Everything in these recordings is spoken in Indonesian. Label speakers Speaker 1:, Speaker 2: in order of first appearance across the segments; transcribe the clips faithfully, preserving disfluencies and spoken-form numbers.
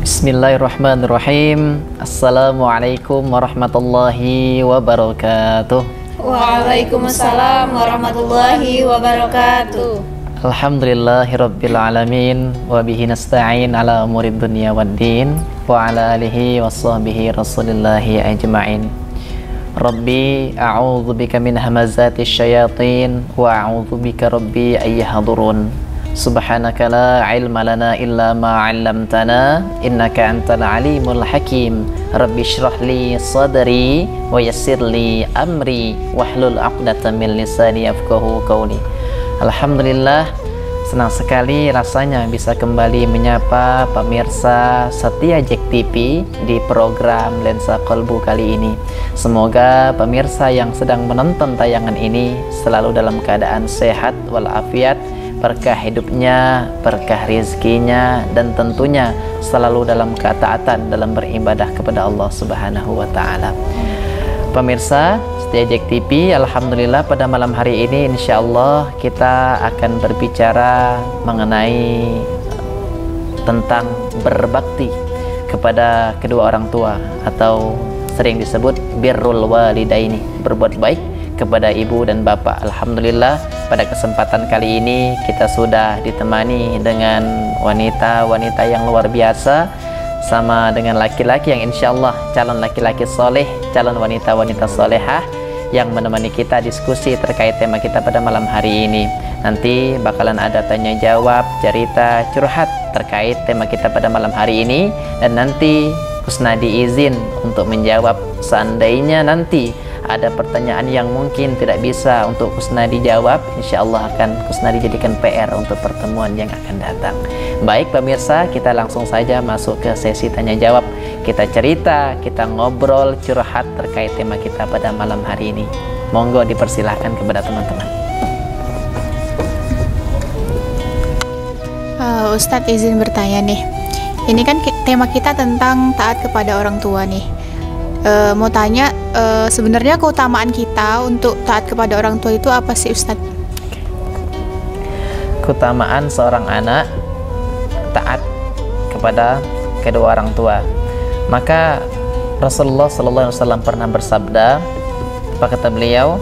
Speaker 1: Bismillahirrahmanirrahim. Assalamualaikum warahmatullahi wabarakatuh.
Speaker 2: Waalaikumsalam warahmatullahi wabarakatuh.
Speaker 1: Alhamdulillahirabbil alamin wa bihi nasta'in ala umurid dunya waddin wa ala alihi washabbihi rasulillahi ajma'in. Rabbi a'udzubika min hamazatis syayatin wa a'udzubika rabbi ayyahdurun. Subhanaka la ilma lana illa ma 'allamtana innaka antal alimul hakim. Rabbi shrah li sadri wa yassir li amri wahlul 'uqdatam min lisani yafqahu qawli. Alhamdulillah, senang sekali rasanya bisa kembali menyapa pemirsa setia Jack T V di program Lensa Kolbu kali ini. Semoga pemirsa yang sedang menonton tayangan ini selalu dalam keadaan sehat walafiat, berkah hidupnya, berkah rezekinya, dan tentunya selalu dalam ketaatan dalam beribadah kepada Allah Subhanahu wa Ta'ala. Pemirsa setia Jack T V, alhamdulillah pada malam hari ini insya Allah kita akan berbicara mengenai tentang berbakti kepada kedua orang tua, atau sering disebut birrul walidaini, berbuat baik kepada ibu dan bapak. Alhamdulillah pada kesempatan kali ini kita sudah ditemani dengan wanita-wanita yang luar biasa, sama dengan laki-laki yang insya Allah calon laki-laki soleh, calon wanita-wanita solehah yang menemani kita diskusi terkait tema kita pada malam hari ini. Nanti bakalan ada tanya jawab, cerita, curhat terkait tema kita pada malam hari ini, dan nanti Kusnadi izin untuk menjawab seandainya nanti ada pertanyaan yang mungkin tidak bisa untuk Kusnadi jawab, insya Allah akan Kusnadi jadikan P R untuk pertemuan yang akan datang. Baik pemirsa, kita langsung saja masuk ke sesi tanya jawab. Kita cerita, kita ngobrol, curhat terkait tema kita pada malam hari ini. Monggo dipersilahkan kepada teman-teman.
Speaker 3: uh, Ustadz izin bertanya nih. Ini kan tema kita tentang taat kepada orang tua nih. Uh, mau tanya, uh, sebenarnya keutamaan kita untuk taat kepada orang tua itu apa sih Ustadz?
Speaker 1: Keutamaan seorang anak taat kepada kedua orang tua. Maka Rasulullah Sallallahu Alaihi Wasallam pernah bersabda, apa kata beliau?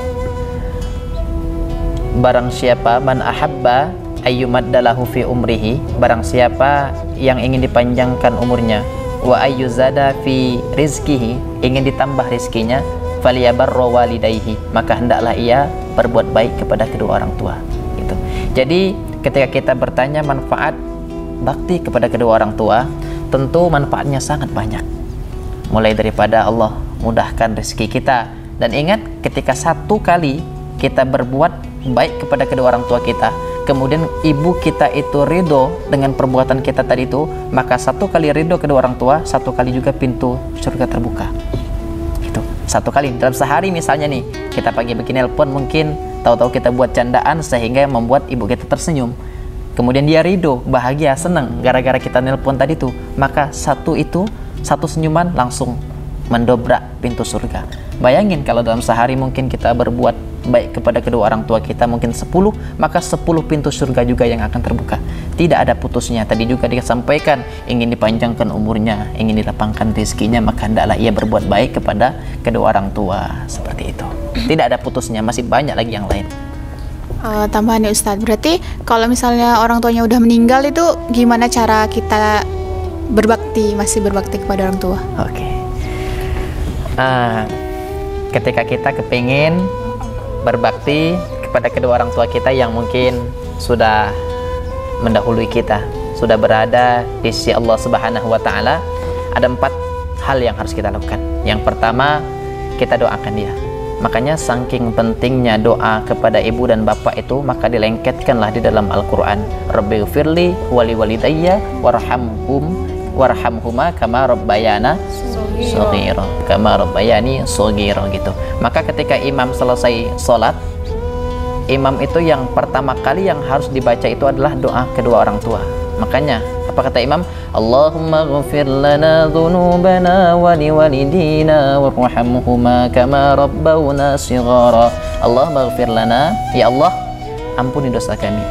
Speaker 1: Barang siapa man ahabba ayyumaddalahu fi umrihi, barang siapa yang ingin dipanjangkan umurnya, wa ayyuzada fi rizkihi, ingin ditambah rizkinya, faliyabarra walidayhi, maka hendaklah ia berbuat baik kepada kedua orang tua. Gitu. Jadi ketika kita bertanya manfaat bakti kepada kedua orang tua, tentu manfaatnya sangat banyak. Mulai daripada Allah mudahkan rezeki kita, dan ingat ketika satu kali kita berbuat baik kepada kedua orang tua kita, kemudian ibu kita itu ridho dengan perbuatan kita tadi itu, maka satu kali ridho kedua orang tua, satu kali juga pintu surga terbuka. Itu satu kali dalam sehari. Misalnya nih, kita pagi bikin nelpon, mungkin tahu-tahu kita buat candaan sehingga membuat ibu kita tersenyum, kemudian dia ridho, bahagia, senang gara-gara kita nelpon tadi itu, maka satu itu, satu senyuman langsung mendobrak pintu surga. Bayangin kalau dalam sehari mungkin kita berbuat baik kepada kedua orang tua kita mungkin sepuluh, maka sepuluh pintu surga juga yang akan terbuka. Tidak ada putusnya. Tadi juga disampaikan ingin dipanjangkan umurnya, ingin dilapangkan rezekinya, maka hendaklah ia berbuat baik kepada kedua orang tua. Seperti itu. Tidak ada putusnya, masih banyak lagi yang lain.
Speaker 3: Uh, tambahan ya Ustadz, berarti kalau misalnya orang tuanya udah meninggal itu gimana cara kita berbakti, masih berbakti kepada orang tua?
Speaker 1: Oke. Okay. Uh, ketika kita kepingin berbakti kepada kedua orang tua kita yang mungkin sudah mendahului kita, sudah berada di sisi Allah Subhanahu wa Ta'ala, ada empat hal yang harus kita lakukan. Yang pertama, kita doakan dia. Makanya saking pentingnya doa kepada ibu dan bapak itu, maka dilengketkanlah di dalam Al-Quran, Rabbighfirli wali walidayya warhamhum warhamhuma kama rabbayana shaghira, kama rabbayani shaghira gitu. Maka ketika imam selesai sholat, imam itu yang pertama kali yang harus dibaca itu adalah doa kedua orang tua. Makanya apa kata imam? Allahumma ghfir lana dhunubana wa liwalidina warhamhuma kama rabbawna shighara. Allahumma ghfir lana, ya Allah ampuni dosa kami,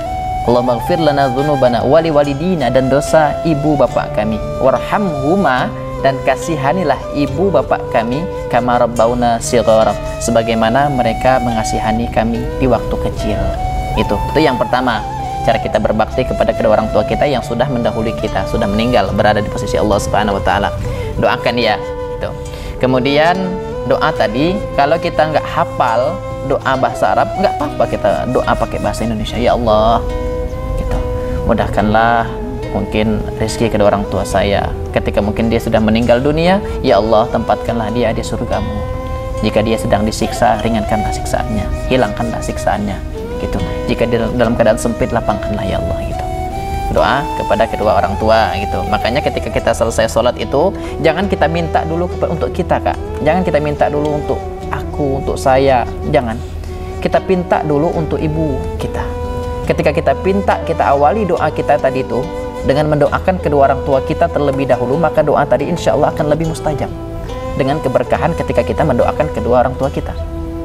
Speaker 1: Allahumma ighfir lana dzunubana wali walidina, dan dosa ibu bapak kami, warhamhuma, dan kasihanilah ibu bapak kami, kama rabbauna shighara, sebagaimana mereka mengasihani kami di waktu kecil. Itu itu yang pertama, cara kita berbakti kepada kedua orang tua kita yang sudah mendahului kita, sudah meninggal, berada di posisi Allah Subhanahu wa taala. Doakan ya. Itu. Kemudian doa tadi, kalau kita nggak hafal doa bahasa Arab, nggak apa-apa kita doa pakai bahasa Indonesia. Ya Allah, gitu, mudahkanlah mungkin rezeki kedua orang tua saya ketika mungkin dia sudah meninggal dunia. Ya Allah, tempatkanlah dia di surgamu. Jika dia sedang disiksa, ringankanlah siksaannya, hilangkanlah siksaannya, gitu. Jika dia dalam keadaan sempit, lapangkanlah ya Allah, gitu. Doa kepada kedua orang tua, gitu. Makanya ketika kita selesai sholat itu, jangan kita minta dulu untuk kita, Kak. Jangan kita minta dulu untuk aku, untuk saya, jangan. Kita pinta dulu untuk ibu kita. Ketika kita pinta, kita awali doa kita tadi itu dengan mendoakan kedua orang tua kita terlebih dahulu, maka doa tadi insya Allah akan lebih mustajab dengan keberkahan ketika kita mendoakan kedua orang tua kita,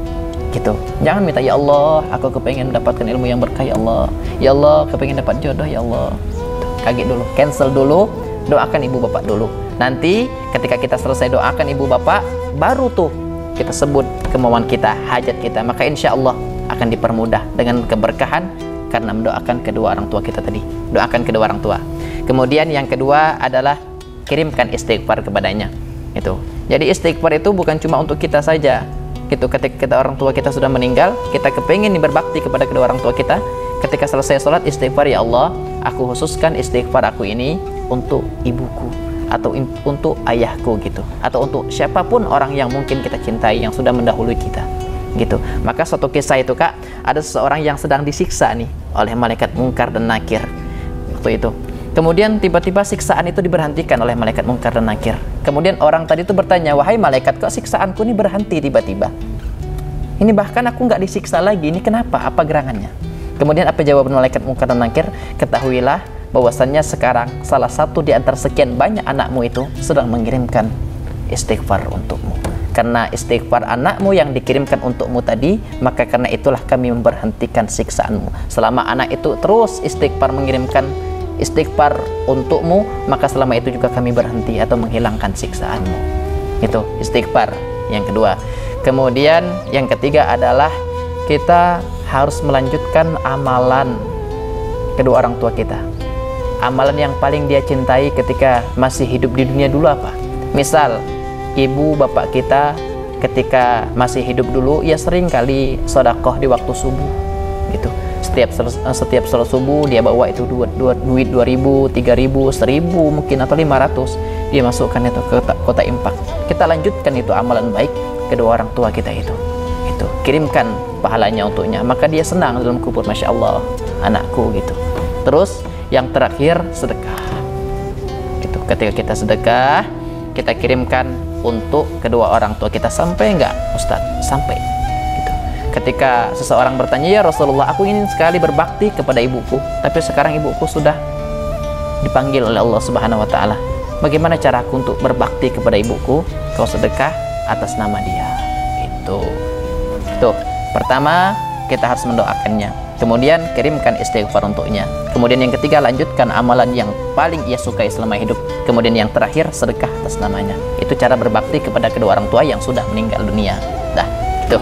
Speaker 1: gitu. Jangan minta, ya Allah, aku kepengen mendapatkan ilmu yang berkah, ya Allah, ya Allah, kepengen dapat jodoh, ya Allah. Kaget dulu, cancel dulu, doakan ibu bapak dulu. Nanti ketika kita selesai doakan ibu bapak, baru tuh kita sebut kemauan kita, hajat kita, maka insya Allah akan dipermudah dengan keberkahan karena mendoakan kedua orang tua kita tadi. Doakan kedua orang tua. Kemudian yang kedua adalah kirimkan istighfar kepadanya. Itu. Jadi istighfar itu bukan cuma untuk kita saja. Gitu, ketika kita orang tua kita sudah meninggal, kita kepingin berbakti kepada kedua orang tua kita. Ketika selesai sholat, istighfar, ya Allah, aku khususkan istighfar aku ini untuk ibuku, atau untuk ayahku, gitu, atau untuk siapapun orang yang mungkin kita cintai yang sudah mendahului kita, gitu. Maka suatu kisah itu, Kak, ada seseorang yang sedang disiksa nih oleh malaikat Munkar dan Nakir waktu itu. Kemudian tiba-tiba siksaan itu diberhentikan oleh malaikat Munkar dan Nakir. Kemudian orang tadi itu bertanya, wahai malaikat, kok siksaanku ini berhenti tiba-tiba? Ini bahkan aku nggak disiksa lagi, ini kenapa? Apa gerangannya? Kemudian apa jawaban malaikat Munkar dan Nakir? Ketahuilah bahwasannya sekarang salah satu di antara sekian banyak anakmu itu sedang mengirimkan istighfar untukmu. Karena istighfar anakmu yang dikirimkan untukmu tadi, maka karena itulah kami memberhentikan siksaanmu. Selama anak itu terus istighfar mengirimkan istighfar untukmu, maka selama itu juga kami berhenti atau menghilangkan siksaanmu. Itu istighfar yang kedua. Kemudian yang ketiga adalah kita harus melanjutkan amalan kedua orang tua kita. Amalan yang paling dia cintai ketika masih hidup di dunia dulu apa? Misal ibu bapak kita ketika masih hidup dulu, ya sering kali sedekah di waktu subuh, gitu. Setiap setiap salat subuh dia bawa itu dua, dua, duit dua ribu, tiga ribu, seribu mungkin atau lima ratus, dia masukkan itu ke kota, kota infak. Kita lanjutkan itu amalan baik kedua orang tua kita itu. Itu kirimkan pahalanya untuknya, maka dia senang dalam kubur, masya Allah, anakku, gitu. Terus yang terakhir sedekah. Gitu. Ketika kita sedekah, kita kirimkan untuk kedua orang tua kita. Sampai enggak, Ustadz? Sampai. Gitu. Ketika seseorang bertanya, ya Rasulullah, aku ingin sekali berbakti kepada ibuku, tapi sekarang ibuku sudah dipanggil oleh Allah Subhanahu wa taala. Bagaimana caraku untuk berbakti kepada ibuku? Kau sedekah atas nama dia. Itu. Tuh, pertama kita harus mendoakannya. Kemudian kirimkan istighfar untuknya. Kemudian yang ketiga, lanjutkan amalan yang paling ia sukai selama hidup. Kemudian yang terakhir, sedekah atas namanya. Itu cara berbakti kepada kedua orang tua yang sudah meninggal dunia. Dah, gitu.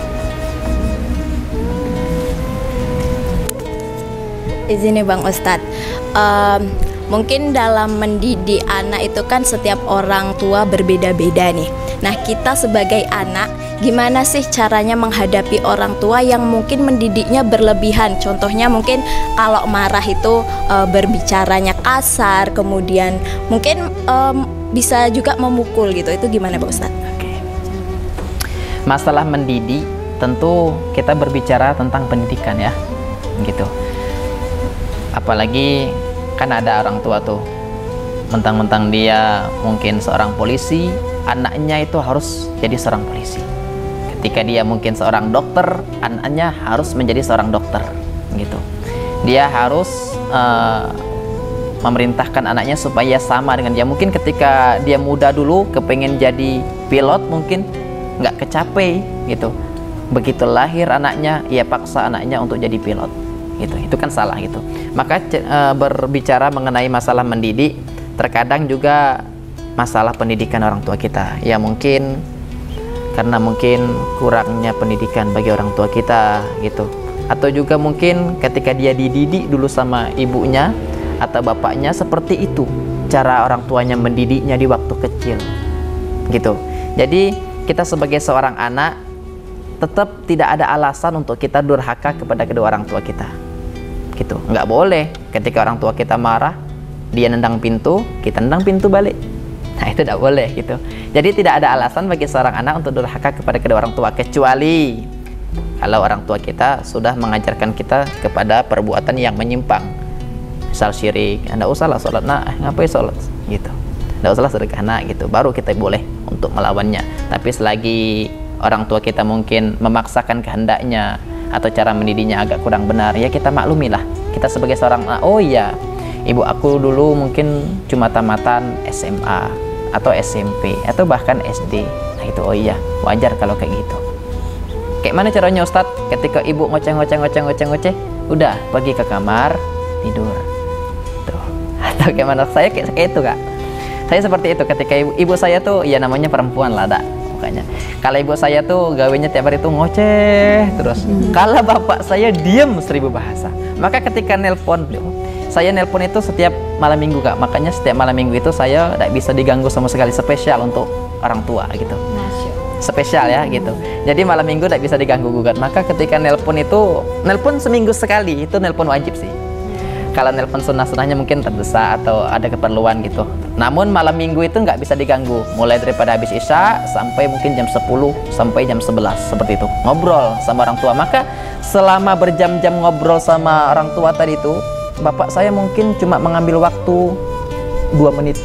Speaker 2: Izin nih Bang Ustadz, um, mungkin dalam mendidik anak itu kan setiap orang tua berbeda-beda nih. Nah, kita sebagai anak, gimana sih caranya menghadapi orang tua yang mungkin mendidiknya berlebihan? Contohnya mungkin kalau marah itu e, berbicaranya kasar, kemudian mungkin e, bisa juga memukul gitu. Itu gimana Pak Ustadz?
Speaker 1: Oke. Masalah mendidik, tentu kita berbicara tentang pendidikan ya, gitu. Apalagi kan ada orang tua tuh, mentang-mentang dia mungkin seorang polisi, anaknya itu harus jadi seorang polisi. Ketika dia mungkin seorang dokter, anaknya harus menjadi seorang dokter, gitu. Dia harus uh, memerintahkan anaknya supaya sama dengan dia. Mungkin ketika dia muda dulu kepengen jadi pilot, mungkin nggak kecapai, gitu. Begitu lahir anaknya, ia paksa anaknya untuk jadi pilot, gitu. Itu kan salah gitu. Maka e, berbicara mengenai masalah mendidik, terkadang juga masalah pendidikan orang tua kita. Ya mungkin karena mungkin kurangnya pendidikan bagi orang tua kita gitu. Atau juga mungkin ketika dia dididik dulu sama ibunya atau bapaknya, seperti itu cara orang tuanya mendidiknya di waktu kecil gitu. Jadi kita sebagai seorang anak tetap tidak ada alasan untuk kita durhaka kepada kedua orang tua kita gitu. Nggak boleh ketika orang tua kita marah, dia nendang pintu, kita nendang pintu balik. Nah itu tidak boleh gitu. Jadi tidak ada alasan bagi seorang anak untuk durhaka kepada kedua orang tua, kecuali kalau orang tua kita sudah mengajarkan kita kepada perbuatan yang menyimpang, misal syirik, anda usahlah sholat, nah ngapain sholat gitu, anda usahlah sedekah, nah gitu, baru kita boleh untuk melawannya. Tapi selagi orang tua kita mungkin memaksakan kehendaknya atau cara mendidiknya agak kurang benar, ya kita maklumilah. Kita sebagai seorang anak, oh iya, ibu aku dulu mungkin cuma tamatan S M A atau S M P atau bahkan S D. Nah itu oh iya, wajar kalau kayak gitu. Kayak mana caranya Ustadz? Ketika ibu ngoceh-ngoceh-ngoceh-ngoceh-ngoceh, udah pergi ke kamar tidur. Tuh. Atau kayak mana? Saya kayak, kayak itu kak. Saya seperti itu ketika ibu, ibu saya tuh, ya namanya perempuan lah, dak. Makanya kalau ibu saya tuh gawenya tiap hari tuh ngoceh terus. Hmm. Kalau bapak saya diem seribu bahasa. Maka ketika nelpon beliau, saya nelpon itu setiap malam minggu kak. Makanya setiap malam minggu itu saya tidak bisa diganggu sama sekali, spesial untuk orang tua gitu. Spesial ya gitu. Jadi malam minggu tidak bisa diganggu gugat. Maka ketika nelpon itu, nelpon seminggu sekali, itu nelpon wajib sih. Kalau nelpon sunnah-sunnahnya mungkin terdesak atau ada keperluan gitu. Namun malam minggu itu nggak bisa diganggu. Mulai daripada habis isya sampai mungkin jam sepuluh sampai jam sebelas seperti itu. Ngobrol sama orang tua. Maka selama berjam-jam ngobrol sama orang tua tadi itu, bapak saya mungkin cuma mengambil waktu dua menit.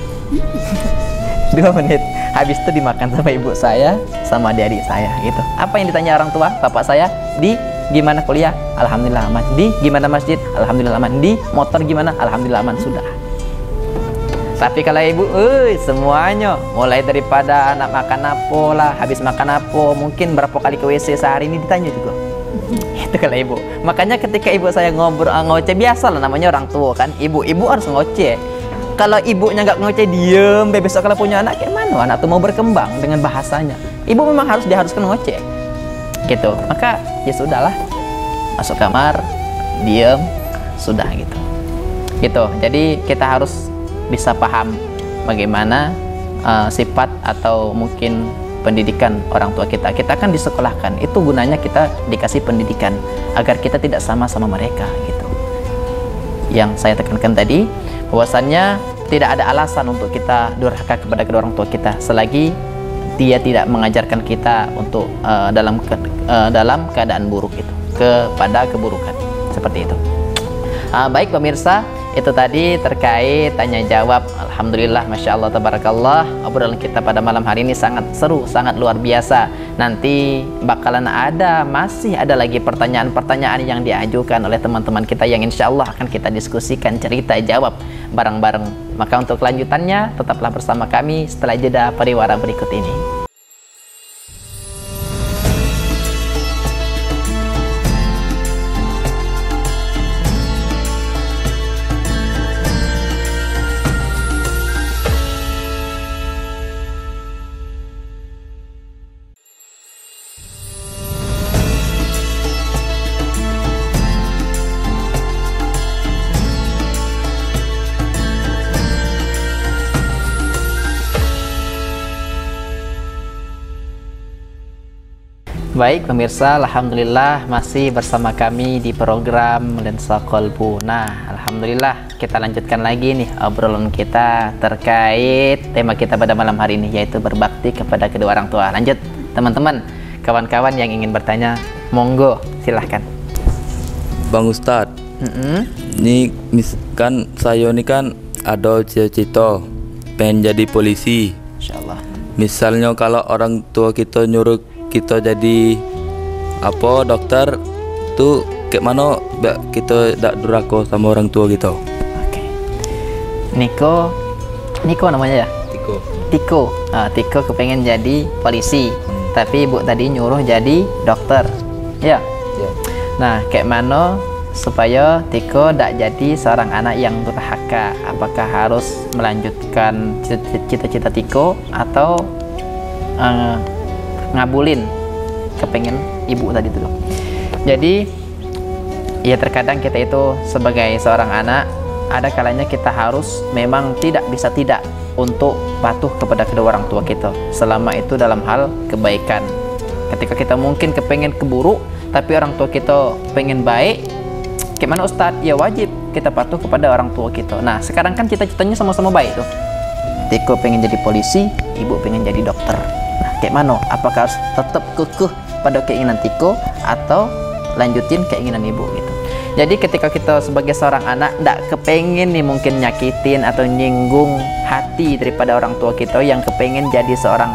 Speaker 1: Dua menit. Habis itu dimakan sama ibu saya, sama adik-adik saya gitu. Apa yang ditanya orang tua? Bapak saya, di gimana kuliah? Alhamdulillah aman. Di gimana masjid? Alhamdulillah aman. Di motor gimana? Alhamdulillah aman. Sudah. Tapi kalau ibu, eh semuanya, mulai daripada anak makan apa lah, habis makan apa, mungkin berapa kali ke W C sehari ini ditanya juga. Itu kalau ibu. Makanya ketika ibu saya ngobrol ngoceh, biasa lah namanya orang tua kan. Ibu-ibu harus ngoceh. Kalau ibunya nggak ngoceh, diem, besok kalau punya anak kayak mana? Anak tuh mau berkembang dengan bahasanya. Ibu memang harus diharuskan ngoceh, gitu. Maka ya sudahlah, masuk kamar, diem, sudah gitu. Gitu. Jadi kita harus bisa paham bagaimana uh, sifat atau mungkin pendidikan orang tua kita. Kita kan disekolahkan, itu gunanya kita dikasih pendidikan agar kita tidak sama sama mereka, gitu. Yang saya tekankan tadi, bahwasannya tidak ada alasan untuk kita durhaka kepada kedua orang tua kita selagi dia tidak mengajarkan kita untuk uh, dalam ke, uh, dalam keadaan buruk itu, kepada keburukan seperti itu. Uh, baik pemirsa, itu tadi terkait tanya jawab. Alhamdulillah, masya Allah, tabarakallah, obrolan kita pada malam hari ini sangat seru, sangat luar biasa. Nanti bakalan ada, masih ada lagi pertanyaan-pertanyaan yang diajukan oleh teman-teman kita yang insya Allah akan kita diskusikan, cerita jawab bareng-bareng. Maka untuk kelanjutannya tetaplah bersama kami setelah jeda pariwara berikut ini. Baik pemirsa, alhamdulillah masih bersama kami di program Lensa Kolbu. Nah, alhamdulillah kita lanjutkan lagi nih obrolan kita terkait tema kita pada malam hari ini, yaitu berbakti kepada kedua orang tua. Lanjut teman-teman, kawan-kawan yang ingin bertanya, monggo silahkan.
Speaker 4: Bang Ustadz, mm-hmm. Ini kan saya ini kan ada cita-cita pengen jadi polisi.
Speaker 1: Insyaallah. Misalnya
Speaker 4: kalau orang tua kita nyuruh kita jadi apa dokter tuh kayak mana kita tak durhaka sama orang tua gitu.
Speaker 1: Oke. Niko, Niko namanya ya?
Speaker 4: Tiko.
Speaker 1: Tiko. Ah, Tiko kepengen jadi polisi, hmm. tapi ibu tadi nyuruh jadi dokter. Ya.
Speaker 4: Ya.
Speaker 1: Nah, kayak mana supaya Tiko tidak jadi seorang anak yang durhaka? Apakah harus melanjutkan cita-cita Tiko atau uh, ngabulin kepengen ibu tadi itu? Jadi ya terkadang kita itu sebagai seorang anak, ada kalanya kita harus memang tidak bisa tidak untuk patuh kepada kedua orang tua kita, selama itu dalam hal kebaikan. Ketika kita mungkin kepengen keburuk tapi orang tua kita pengen baik, gimana Ustadz? Ya wajib kita patuh kepada orang tua kita. Nah sekarang kan cita-citanya sama-sama baik tuh. Tiko pengen jadi polisi, ibu pengen jadi dokter. Nah gimana? Apakah harus tetap kekeh pada keinginan Tiko atau lanjutin keinginan ibu gitu? Jadi ketika kita sebagai seorang anak tidak kepengen nih mungkin nyakitin atau nyinggung hati daripada orang tua kita yang kepengen jadi seorang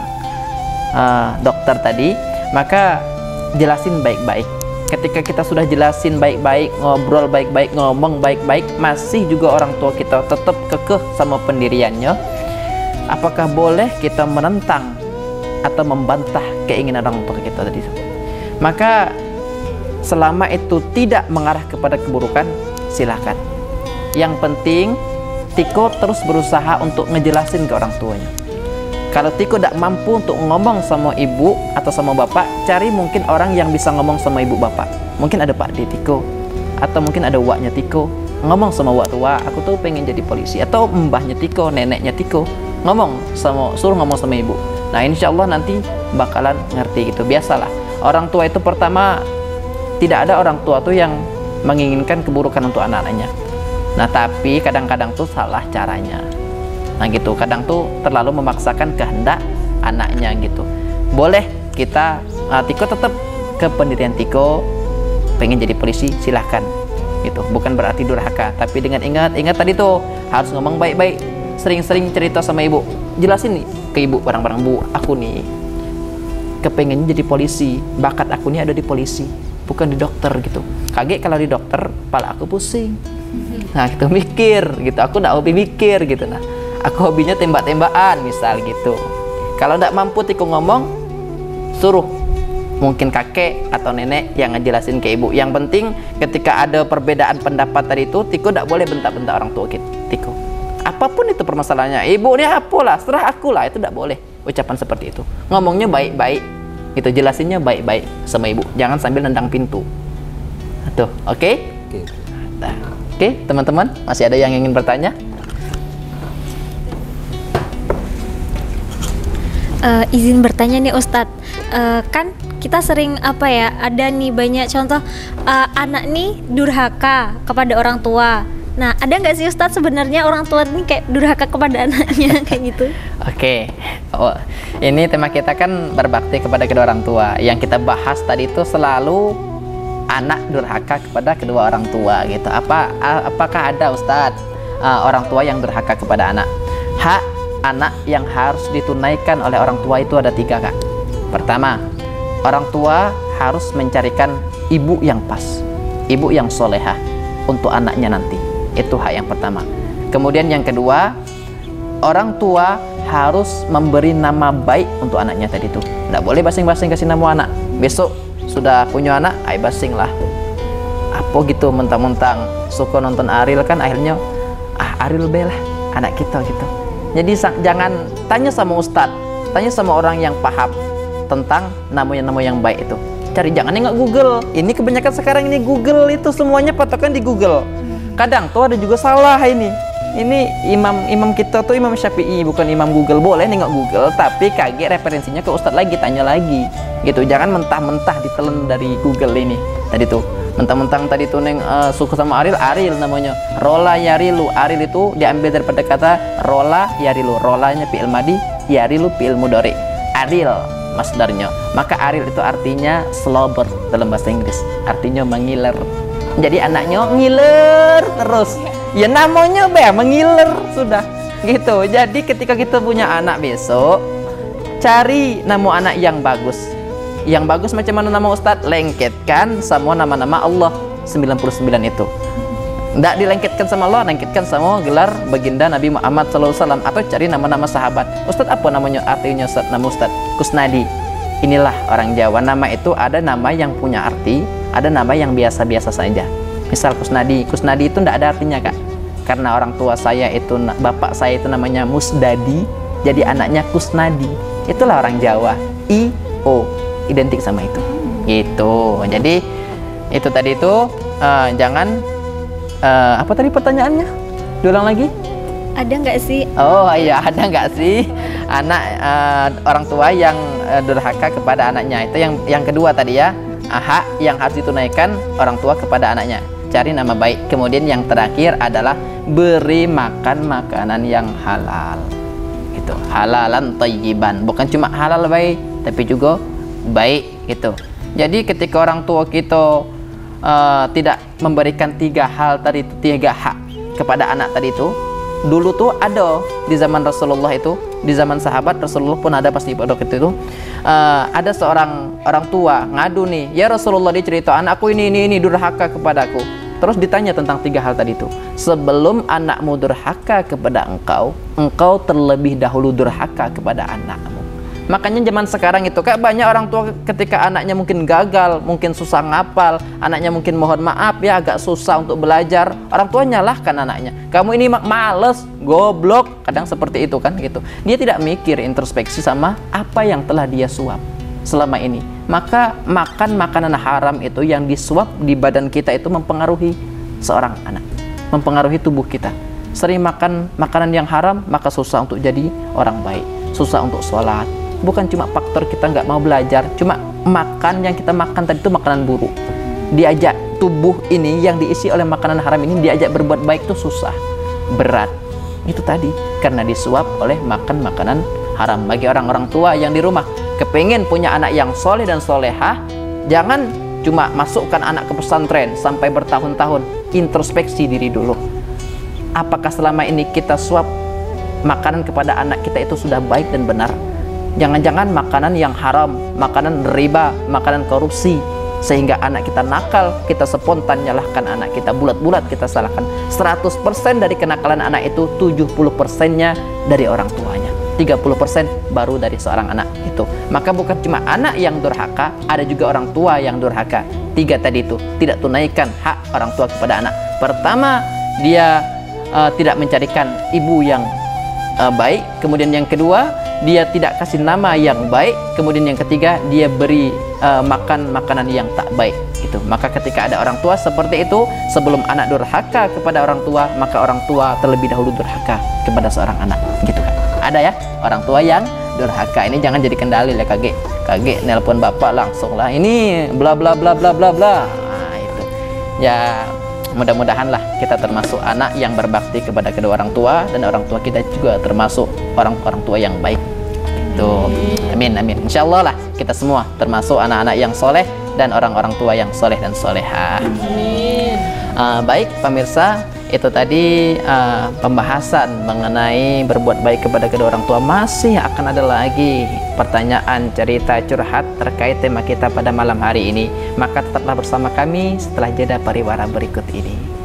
Speaker 1: uh, dokter tadi, maka jelasin baik-baik. Ketika kita sudah jelasin baik-baik, ngobrol baik-baik, ngomong baik-baik, masih juga orang tua kita tetap kekeh sama pendiriannya, apakah boleh kita menentang atau membantah keinginan orang tua kita tadi? Maka selama itu tidak mengarah kepada keburukan, silakan. Yang penting Tiko terus berusaha untuk ngejelasin ke orang tuanya. Kalau Tiko tidak mampu untuk ngomong sama ibu atau sama bapak, cari mungkin orang yang bisa ngomong sama ibu bapak. Mungkin ada Pak D Tiko, atau mungkin ada waknya Tiko, ngomong sama wak tua, aku tuh pengen jadi polisi. Atau mbahnya Tiko, neneknya Tiko, ngomong sama, suruh ngomong sama ibu. Nah insya Allah nanti bakalan ngerti gitu. Biasalah, orang tua itu pertama, tidak ada orang tua tuh yang menginginkan keburukan untuk anak-anaknya. Nah tapi kadang-kadang tuh salah caranya. Nah gitu, kadang tuh terlalu memaksakan kehendak anaknya gitu. Boleh kita, uh, Tiko tetap ke pendirian Tiko, pengen jadi polisi, silahkan gitu. Bukan berarti durhaka, tapi dengan ingat, ingat tadi tuh harus ngomong baik-baik, sering-sering cerita sama ibu, jelasin nih ke ibu barang-barang, bu, aku nih kepengen jadi polisi, bakat aku nih ada di polisi, bukan di dokter gitu. Kaget kalau di dokter, kepala aku pusing. Nah gitu, mikir gitu, aku nggak hobi mikir gitu. Nah aku hobinya tembak-tembakan misal gitu. Kalau tidak mampu Tiko ngomong, suruh mungkin kakek atau nenek yang ngejelasin ke ibu. Yang penting ketika ada perbedaan pendapat tadi itu, Tiko tidak boleh bentak-bentak orang tua Tiko. Apapun itu permasalahannya, ibu ini apalah, serah aku lah, itu tidak boleh ucapan seperti itu. Ngomongnya baik-baik gitu, jelasinnya baik-baik sama ibu, jangan sambil nendang pintu. Tuh, oke? Okay? Oke. Nah, oke, okay, teman-teman, masih ada yang ingin bertanya?
Speaker 5: Uh, izin bertanya nih Ustadz, uh, kan kita sering apa ya, ada nih banyak contoh uh, anak nih durhaka kepada orang tua. Nah ada nggak sih Ustadz sebenarnya orang tua ini kayak durhaka kepada anaknya kayak gitu? Oke,
Speaker 1: okay. Oh, ini tema kita kan berbakti kepada kedua orang tua. Yang kita bahas tadi itu selalu anak durhaka kepada kedua orang tua gitu. Apa apakah ada Ustadz uh, orang tua yang durhaka kepada anak? Hak anak yang harus ditunaikan oleh orang tua itu ada tiga, Kak. Pertama, orang tua harus mencarikan ibu yang pas, ibu yang solehah untuk anaknya nanti. Itu hak yang pertama. Kemudian yang kedua, orang tua harus memberi nama baik untuk anaknya tadi itu. Nggak boleh basing-basing kasih nama anak. Besok sudah punya anak, ayo basing lah. Apa gitu, mentang-mentang suka nonton Ariel kan akhirnya, ah Ariel be lah anak kita gitu. Jadi jangan tanya sama ustadz, tanya sama orang yang paham tentang namanya-nama yang baik itu. Cari, jangan nengok Google. Ini kebanyakan sekarang ini Google itu semuanya patokan di Google. Kadang tuh ada juga salah ini. Ini imam imam kita tuh Imam Syafi'i, bukan Imam Google. Boleh nengok Google, tapi kaget referensinya ke ustadz lagi, tanya lagi. Gitu, jangan mentah-mentah ditelan dari Google ini. Tadi tuh mentang-mentang tadi tuh neng uh, suka sama Ariel, Ariel namanya Rola Yarilu. Ariel itu diambil daripada kata Rola Yarilu, rolanya fi'il madi, Yarilu fi'il mudhari. Ariel masdarnya. Maka Ariel itu artinya slobber dalam bahasa Inggris, artinya mengiler. Jadi anaknya ngiler terus. Ya namanya be mengiler sudah gitu. Jadi ketika kita punya anak besok, cari nama anak yang bagus. Yang bagus macam mana nama Ustadz? Lengketkan sama nama-nama Allah sembilan puluh sembilan itu. Tidak dilengketkan sama Allah, lengketkan sama gelar baginda Nabi Muhammad shallallahu alaihi wasallam. Atau cari nama-nama sahabat. Ustadz apa namanya? Artinya Ustadz, nama Ustadz Kusnadi. Inilah orang Jawa. Nama itu ada nama yang punya arti, ada nama yang biasa-biasa saja. Misal kusnadi, kusnadi itu tidak ada artinya kak, karena orang tua saya itu, bapak saya itu namanya Musdadi, jadi anaknya Kusnadi. Itulah orang Jawa, I O identik sama itu gitu. Jadi itu tadi itu uh, jangan uh, apa tadi pertanyaannya, diulang lagi.
Speaker 5: Ada nggak sih?
Speaker 1: Oh iya, ada nggak sih anak uh, orang tua yang uh, durhaka kepada anaknya? Itu yang yang kedua tadi ya, hak yang harus ditunaikan orang tua kepada anaknya, cari nama baik. Kemudian yang terakhir adalah beri makan makanan yang halal, gitu, halalan thayyiban, bukan cuma halal baik tapi juga baik gitu. Jadi ketika orang tua kita uh, tidak memberikan tiga hal tadi itu, tiga hak kepada anak tadi itu, dulu tuh ada di zaman Rasulullah itu, di zaman sahabat Rasulullah pun ada pasti pada waktu itu, uh, ada seorang orang tua ngadu nih, ya Rasulullah, dia cerita anakku ini ini ini durhaka kepadaku. Terus ditanya tentang tiga hal tadi itu. Sebelum anakmu durhaka kepada engkau, engkau terlebih dahulu durhaka kepada anakmu. Makanya zaman sekarang itu kayak banyak orang tua ketika anaknya mungkin gagal, mungkin susah ngapal, anaknya mungkin mohon maaf ya agak susah untuk belajar, orang tua nyalahkan anaknya, kamu ini males, goblok, kadang seperti itu kan gitu. Dia tidak mikir introspeksi sama apa yang telah dia suap selama ini. Maka makan makanan haram itu yang disuap di badan kita itu mempengaruhi seorang anak, mempengaruhi tubuh kita. Sering makan makanan yang haram, maka susah untuk jadi orang baik, susah untuk sholat. Bukan cuma faktor kita nggak mau belajar, cuma makan yang kita makan tadi itu makanan buruk. Diajak tubuh ini yang diisi oleh makanan haram ini, diajak berbuat baik itu susah, berat. Itu tadi karena disuap oleh makan makanan haram. Bagi orang-orang tua yang di rumah kepengen punya anak yang soleh dan solehah, jangan cuma masukkan anak ke pesantren sampai bertahun-tahun. Introspeksi diri dulu, apakah selama ini kita suap makanan kepada anak kita itu sudah baik dan benar? Jangan-jangan makanan yang haram, makanan riba, makanan korupsi, sehingga anak kita nakal, kita spontan nyalahkan anak kita, bulat-bulat kita salahkan. Seratus persen dari kenakalan anak itu, tujuh puluh persennya dari orang tuanya, tiga puluh persen baru dari seorang anak itu. Maka bukan cuma anak yang durhaka, ada juga orang tua yang durhaka. Tiga tadi itu, tidak tunaikan hak orang tua kepada anak. Pertama, dia uh, tidak mencarikan ibu yang uh, baik. Kemudian yang kedua, dia tidak kasih nama yang baik. Kemudian yang ketiga, dia beri uh, makan makanan yang tak baik itu. Maka ketika ada orang tua seperti itu, sebelum anak durhaka kepada orang tua, maka orang tua terlebih dahulu durhaka kepada seorang anak gitu kan. Ada ya orang tua yang durhaka. Ini jangan jadi kendali ya, kage kage nelpon bapak langsung lah, ini bla bla bla bla bla bla. Nah itu ya, mudah-mudahan lah kita termasuk anak yang berbakti kepada kedua orang tua, dan orang tua kita juga termasuk orang-orang tua yang baik. Tuh, amin amin. Insya Allah lah kita semua termasuk anak-anak yang soleh dan orang-orang tua yang soleh dan solehah. Amin. Uh, baik pemirsa, itu tadi uh, pembahasan mengenai berbuat baik kepada kedua orang tua. Masih akan ada lagi pertanyaan, cerita, curhat terkait tema kita pada malam hari ini. Maka tetaplah bersama kami setelah jeda pariwara berikut ini.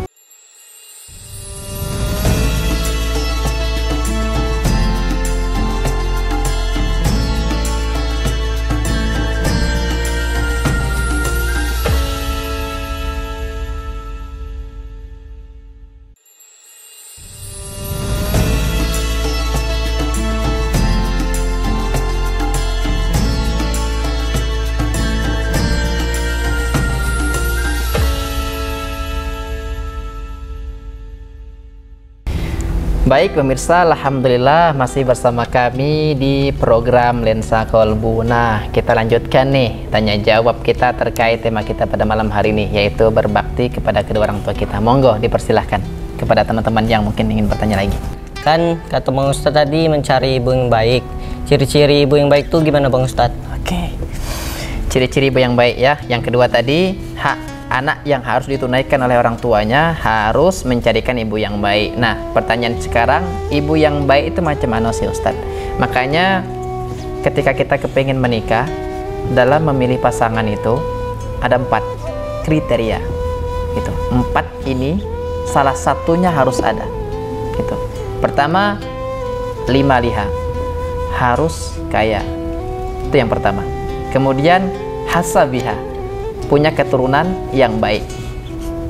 Speaker 1: Baik pemirsa, alhamdulillah masih bersama kami di program Lensa Kolbu. Nah, kita lanjutkan nih tanya jawab kita terkait tema kita pada malam hari ini, yaitu berbakti kepada kedua orang tua kita. Monggo dipersilahkan kepada teman-teman yang mungkin ingin bertanya lagi.
Speaker 6: Kan kata Bang Ustadz tadi mencari ibu yang baik. Ciri-ciri ibu yang baik itu gimana Bang Ustadz?
Speaker 1: Oke, ciri-ciri ibu yang baik ya. Yang kedua tadi, hak anak yang harus ditunaikan oleh orang tuanya, harus mencarikan ibu yang baik. Nah, pertanyaan sekarang, ibu yang baik itu macam mana sih Ustadz? Makanya ketika kita kepingin menikah, dalam memilih pasangan itu ada empat kriteria gitu. Empat ini salah satunya harus ada gitu. Pertama, lima liha, harus kaya, itu yang pertama. Kemudian hasabiha, punya keturunan yang baik.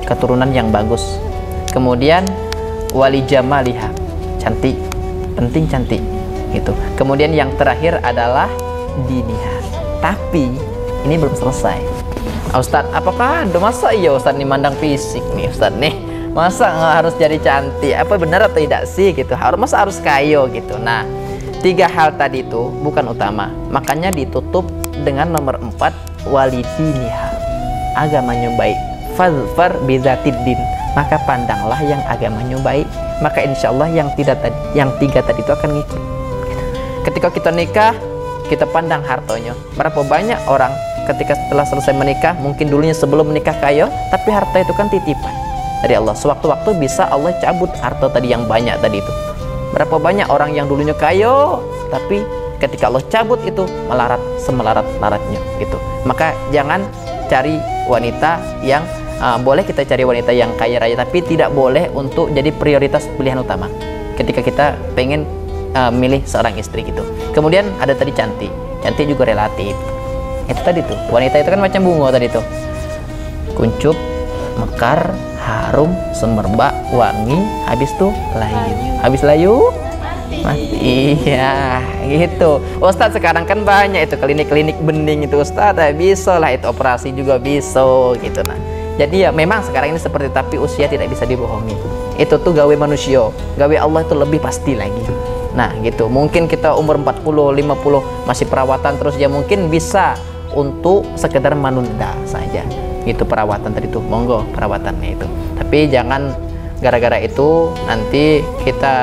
Speaker 1: keturunan yang bagus. Kemudian wali jamaliha, cantik, penting cantik gitu. Kemudian yang terakhir adalah diniha. Tapi ini belum selesai. Ustadz, apakah ada masa iya Ustadz nih mandang fisik nih Ustadz nih? Masa nggak harus jadi cantik? Apa benar atau tidak sih gitu? Harus masa harus kayo gitu. Nah, tiga hal tadi itu bukan utama. Makanya ditutup dengan nomor empat, walidiniha. Agamanya baik. Fazfar bizatiddin. Maka pandanglah yang agamanya baik. Maka insya Allah yang tidak tadi, yang tiga tadi itu akan ngikut. Ketika kita nikah, kita pandang hartanya. Berapa banyak orang ketika setelah selesai menikah, mungkin dulunya sebelum menikah kaya, tapi harta itu kan titipan dari Allah. Sewaktu-waktu bisa Allah cabut harta tadi yang banyak tadi itu. Berapa banyak orang yang dulunya kaya, tapi ketika Allah cabut itu melarat semelarat-laratnya gitu. Maka jangan cari wanita yang uh, boleh kita cari wanita yang kaya raya, tapi tidak boleh untuk jadi prioritas pilihan utama ketika kita pengen uh, milih seorang istri gitu. Kemudian ada tadi cantik. Cantik juga relatif. Itu tadi tuh, wanita itu kan macam bunga tadi tuh, kuncup, mekar, harum, semerbak, wangi, habis tuh layu, habis layu mati. Iya gitu. Ustadz sekarang kan banyak itu klinik-klinik bening itu Ustadz, ya, bisa lah itu operasi juga bisa gitu. Nah, jadi ya memang sekarang ini seperti, tapi usia tidak bisa dibohongi. Itu tuh gawe manusia, gawe Allah itu lebih pasti lagi. Nah gitu, mungkin kita umur empat puluh, lima puluh masih perawatan terus, ya mungkin bisa untuk sekedar menunda saja gitu perawatan tadi tuh, monggo perawatannya itu. Tapi jangan gara-gara itu nanti kita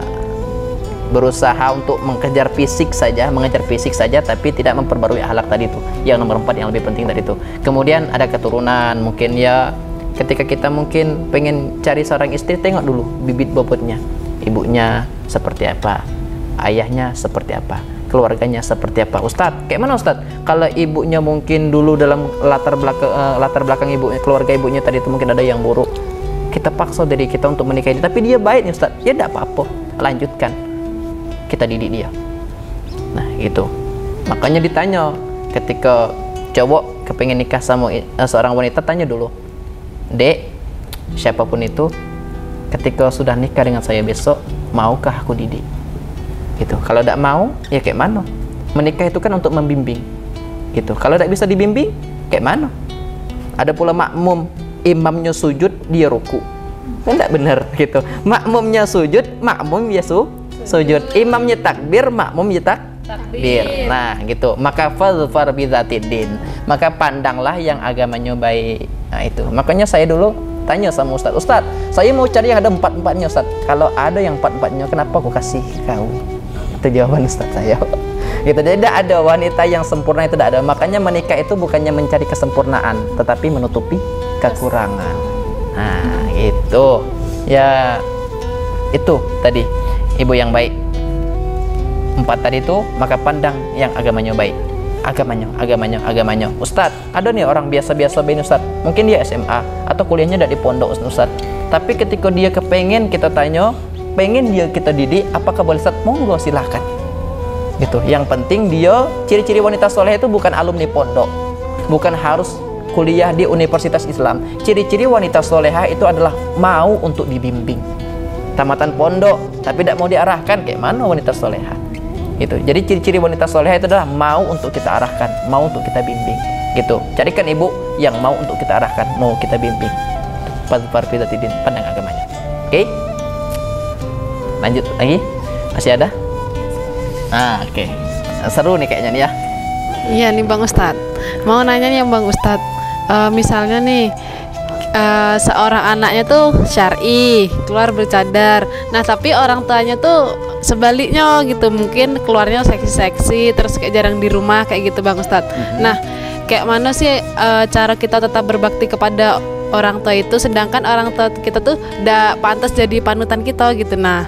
Speaker 1: berusaha untuk mengejar fisik saja, mengejar fisik saja tapi tidak memperbarui akhlak tadi tuh. Yang nomor empat yang lebih penting tadi tuh. Kemudian ada keturunan, mungkin ya ketika kita mungkin pengen cari seorang istri, tengok dulu bibit bobotnya, ibunya seperti apa, ayahnya seperti apa, keluarganya seperti apa. Ustadz, kayak mana Ustadz? Kalau ibunya mungkin dulu dalam latar belakang uh, latar belakang ibu, keluarga ibunya tadi itu mungkin ada yang buruk, kita paksa diri kita untuk menikahi dia, tapi dia baik nih Ustadz, ya tidak apa-apa, lanjutkan, kita didik dia. Nah gitu. Makanya ditanya ketika cowok kepengen nikah sama uh, seorang wanita, tanya dulu, dek, siapapun itu, ketika sudah nikah dengan saya besok, maukah aku didik? Gitu. Kalau tidak mau, ya kayak mana? Menikah itu kan untuk membimbing gitu. Kalau tidak bisa dibimbing, kayak mana? Ada pula makmum, imamnya sujud, dia ruku, kan tidak benar gitu. Makmumnya sujud, makmum ya su sujud, imamnya takbir, makmum ya tak takbir. Nah gitu. Maka fazfar bizatiddin, maka pandanglah yang agamanya baik. Nah itu. Makanya saya dulu tanya sama Ustadz, Ustadz, saya mau cari yang ada empat-empatnya Ustadz. Kalau ada yang empat-empatnya, kenapa aku kasih kau? Itu jawaban Ustadz saya. Gitu. Jadi tidak ada wanita yang sempurna, itu tidak ada. Makanya menikah itu bukannya mencari kesempurnaan, tetapi menutupi kekurangan. Nah itu ya, itu tadi ibu yang baik empat tadi itu. Maka pandang yang agamanya baik, agamanya, agamanya, agamanya. Ustadz, ada nih orang biasa-biasa begini Ustadz, mungkin dia S M A atau kuliahnya tidak di pondok Ustadz, tapi ketika dia kepengen kita tanya, pengen dia kita didik, apakah boleh Ustadz? Monggo silahkan gitu. Yang penting dia, ciri-ciri wanita soleh itu bukan alumni pondok, bukan harus kuliah di universitas Islam. Ciri-ciri wanita soleha itu adalah mau untuk dibimbing. Tamatan pondok tapi tidak mau diarahkan, kayak mana wanita soleha gitu. Jadi ciri-ciri wanita soleha itu adalah mau untuk kita arahkan, mau untuk kita bimbing gitu. Carikan ibu yang mau untuk kita arahkan, mau kita bimbing. Fazfar bizatiddin, pandang agamanya. Oke, lanjut lagi, masih ada? Nah, oke, seru nih kayaknya nih ya.
Speaker 7: Iya nih Bang Ustadz, mau nanya nih Bang Ustadz, uh, misalnya nih uh, seorang anaknya tuh syar'i, keluar bercadar, nah tapi orang tuanya tuh sebaliknya gitu, mungkin keluarnya seksi-seksi, terus kayak jarang di rumah kayak gitu Bang Ustadz. Mm-hmm. Nah kayak mana sih uh, cara kita tetap berbakti kepada orang tua itu, sedangkan orang tua kita tuh udah pantas jadi panutan kita gitu. Nah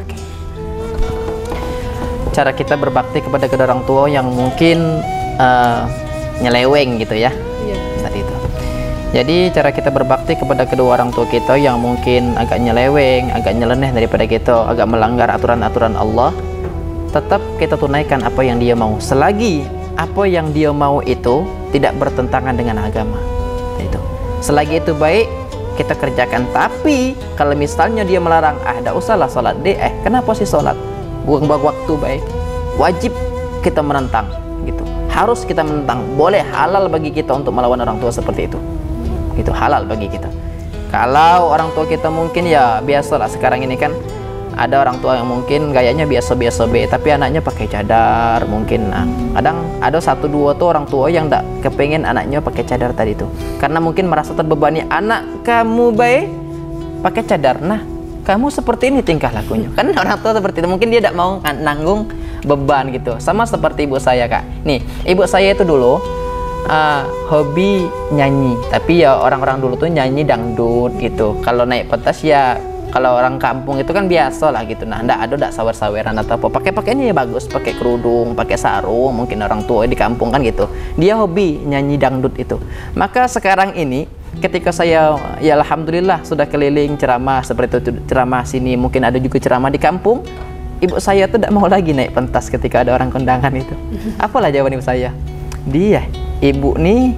Speaker 1: cara kita berbakti kepada kedua orang tua yang mungkin uh, nyeleweng gitu ya. Iya. Tadi itu. Jadi cara kita berbakti kepada kedua orang tua kita yang mungkin agak nyeleweng, agak nyeleneh daripada kita, agak melanggar aturan-aturan Allah, tetap kita tunaikan apa yang dia mau, selagi apa yang dia mau itu tidak bertentangan dengan agama. Itu. Selagi itu baik, kita kerjakan. Tapi kalau misalnya dia melarang, ah tidak usahlah sholat deh, eh kenapa sih sholat, buang-buang waktu, baik, wajib kita menentang gitu, harus kita menentang. Boleh, halal bagi kita untuk melawan orang tua seperti itu, itu halal bagi kita. Kalau orang tua kita mungkin ya biasalah, sekarang ini kan ada orang tua yang mungkin gayanya biasa-biasa be, tapi anaknya pakai cadar mungkin. Nah, kadang ada satu dua tuh orang tua yang tak kepengen anaknya pakai cadar tadi tuh, karena mungkin merasa terbebani. Anak kamu baik pakai cadar, nah kamu seperti ini tingkah lakunya. Kan orang tua seperti itu, mungkin dia tidak mau nanggung beban gitu. Sama seperti ibu saya, Kak. Nih, ibu saya itu dulu uh, hobi nyanyi, tapi ya orang-orang dulu tuh nyanyi dangdut gitu. Kalau naik pentas ya, kalau orang kampung itu kan biasa lah gitu. Nah, ndak ada ndak sawer-saweran atau apa. Pakai pakaiannya ya bagus, pakai kerudung, pakai sarung. Mungkin orang tua di kampung kan gitu. Dia hobi nyanyi dangdut itu. Maka sekarang ini ketika saya ya alhamdulillah sudah keliling ceramah seperti itu, ceramah sini, mungkin ada juga ceramah di kampung. Ibu saya tuh tidak mau lagi naik pentas ketika ada orang kondangan itu. Apalah jawaban ibu saya? Dia, ibu nih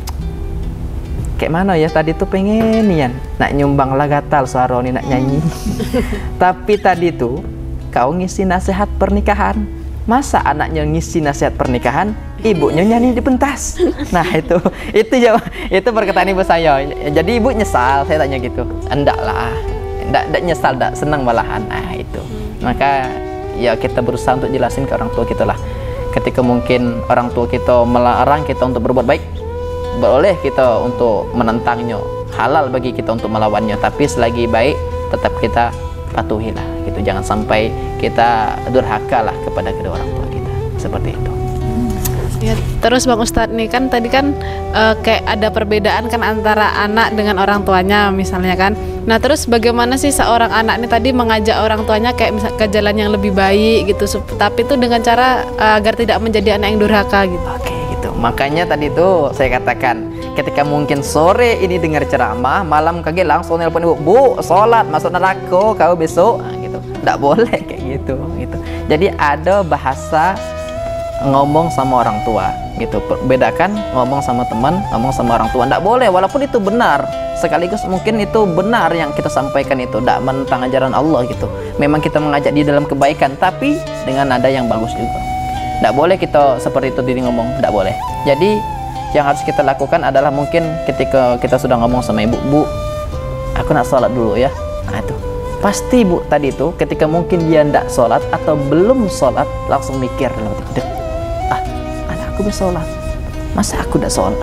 Speaker 1: kayak mana ya, tadi tuh pengen nian nak nyumbang lah gatal suara nih nak nyanyi. Tapi tadi tuh kau ngisi nasihat pernikahan, masa anaknya ngisi nasihat pernikahan, ibunya nyanyi di pentas. Nah itu itu jawab, itu perkataan ibu saya. Jadi ibu nyesal, saya tanya gitu. Enggak lah, enggak, enggak nyesal, enggak, senang malahan. Nah itu, maka ya kita berusaha untuk jelasin ke orang tua kita lah. Ketika mungkin orang tua kita melarang kita untuk berbuat baik, boleh kita untuk menentangnya, halal bagi kita untuk melawannya, tapi selagi baik tetap kita patuhilah gitu. Jangan sampai kita durhaka lah kepada kedua orang tua kita, seperti itu.
Speaker 7: Ya, terus Bang Ustadz nih kan tadi kan uh, kayak ada perbedaan kan antara anak dengan orang tuanya misalnya kan. Nah terus bagaimana sih seorang anak nih tadi mengajak orang tuanya kayak misal ke jalan yang lebih baik gitu, tapi itu dengan cara uh, agar tidak menjadi anak yang durhaka gitu.
Speaker 1: Oke gitu. Makanya tadi tuh saya katakan, ketika mungkin sore ini dengar ceramah, malam kaget langsung nelpon ibu, bu sholat masuk neraka kau besok, nah, gitu. Nggak boleh kayak gitu gitu. Jadi ada bahasa ngomong sama orang tua gitu, bedakan ngomong sama teman, ngomong sama orang tua. Nggak boleh, walaupun itu benar, sekaligus mungkin itu benar yang kita sampaikan itu, tidak menentang ajaran Allah gitu. Memang kita mengajak dia dalam kebaikan, tapi dengan nada yang bagus juga. Nggak boleh kita seperti itu diri ngomong, nggak boleh. Jadi yang harus kita lakukan adalah mungkin ketika kita sudah ngomong sama ibu, bu aku nak sholat dulu ya. Nah itu pasti bu tadi itu ketika mungkin dia ndak sholat atau belum sholat, langsung mikir dalam hati, ah anak aku bisa sholat, masa aku ndak sholat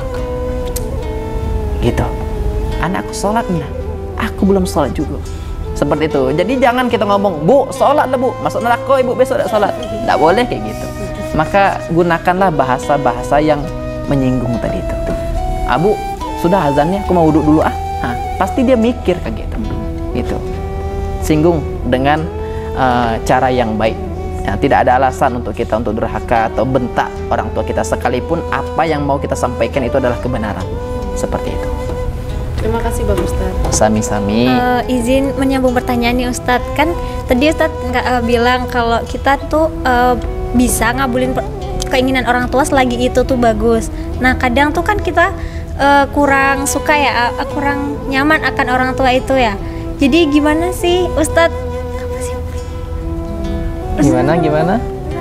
Speaker 1: gitu. Anakku sholat nih, aku belum sholat juga. Seperti itu. Jadi jangan kita ngomong, bu sholat lah bu, masuk neraka ibu besok ndak sholat. Nggak boleh kayak gitu. Maka gunakanlah bahasa-bahasa yang menyinggung tadi itu. Abu sudah azannya, aku mau wudhu dulu ah. Nah, pasti dia mikir kayak gitu. Gitu. Singgung dengan uh, cara yang baik. Ya, tidak ada alasan untuk kita untuk durhaka atau bentak orang tua kita, sekalipun apa yang mau kita sampaikan itu adalah kebenaran. Seperti itu.
Speaker 7: Terima kasih Bang Ustadz.
Speaker 1: Sami-sami.
Speaker 5: Uh, izin menyambung pertanyaan nih Ustadz. Kan tadi Ustadz nggak uh, bilang kalau kita tuh uh, bisa ngabulin keinginan orang tua selagi itu tuh bagus. Nah kadang tuh kan kita uh, kurang suka ya, uh, kurang nyaman akan orang tua itu ya. Jadi gimana sih Ustadz? Apa sih?
Speaker 1: Gimana gimana?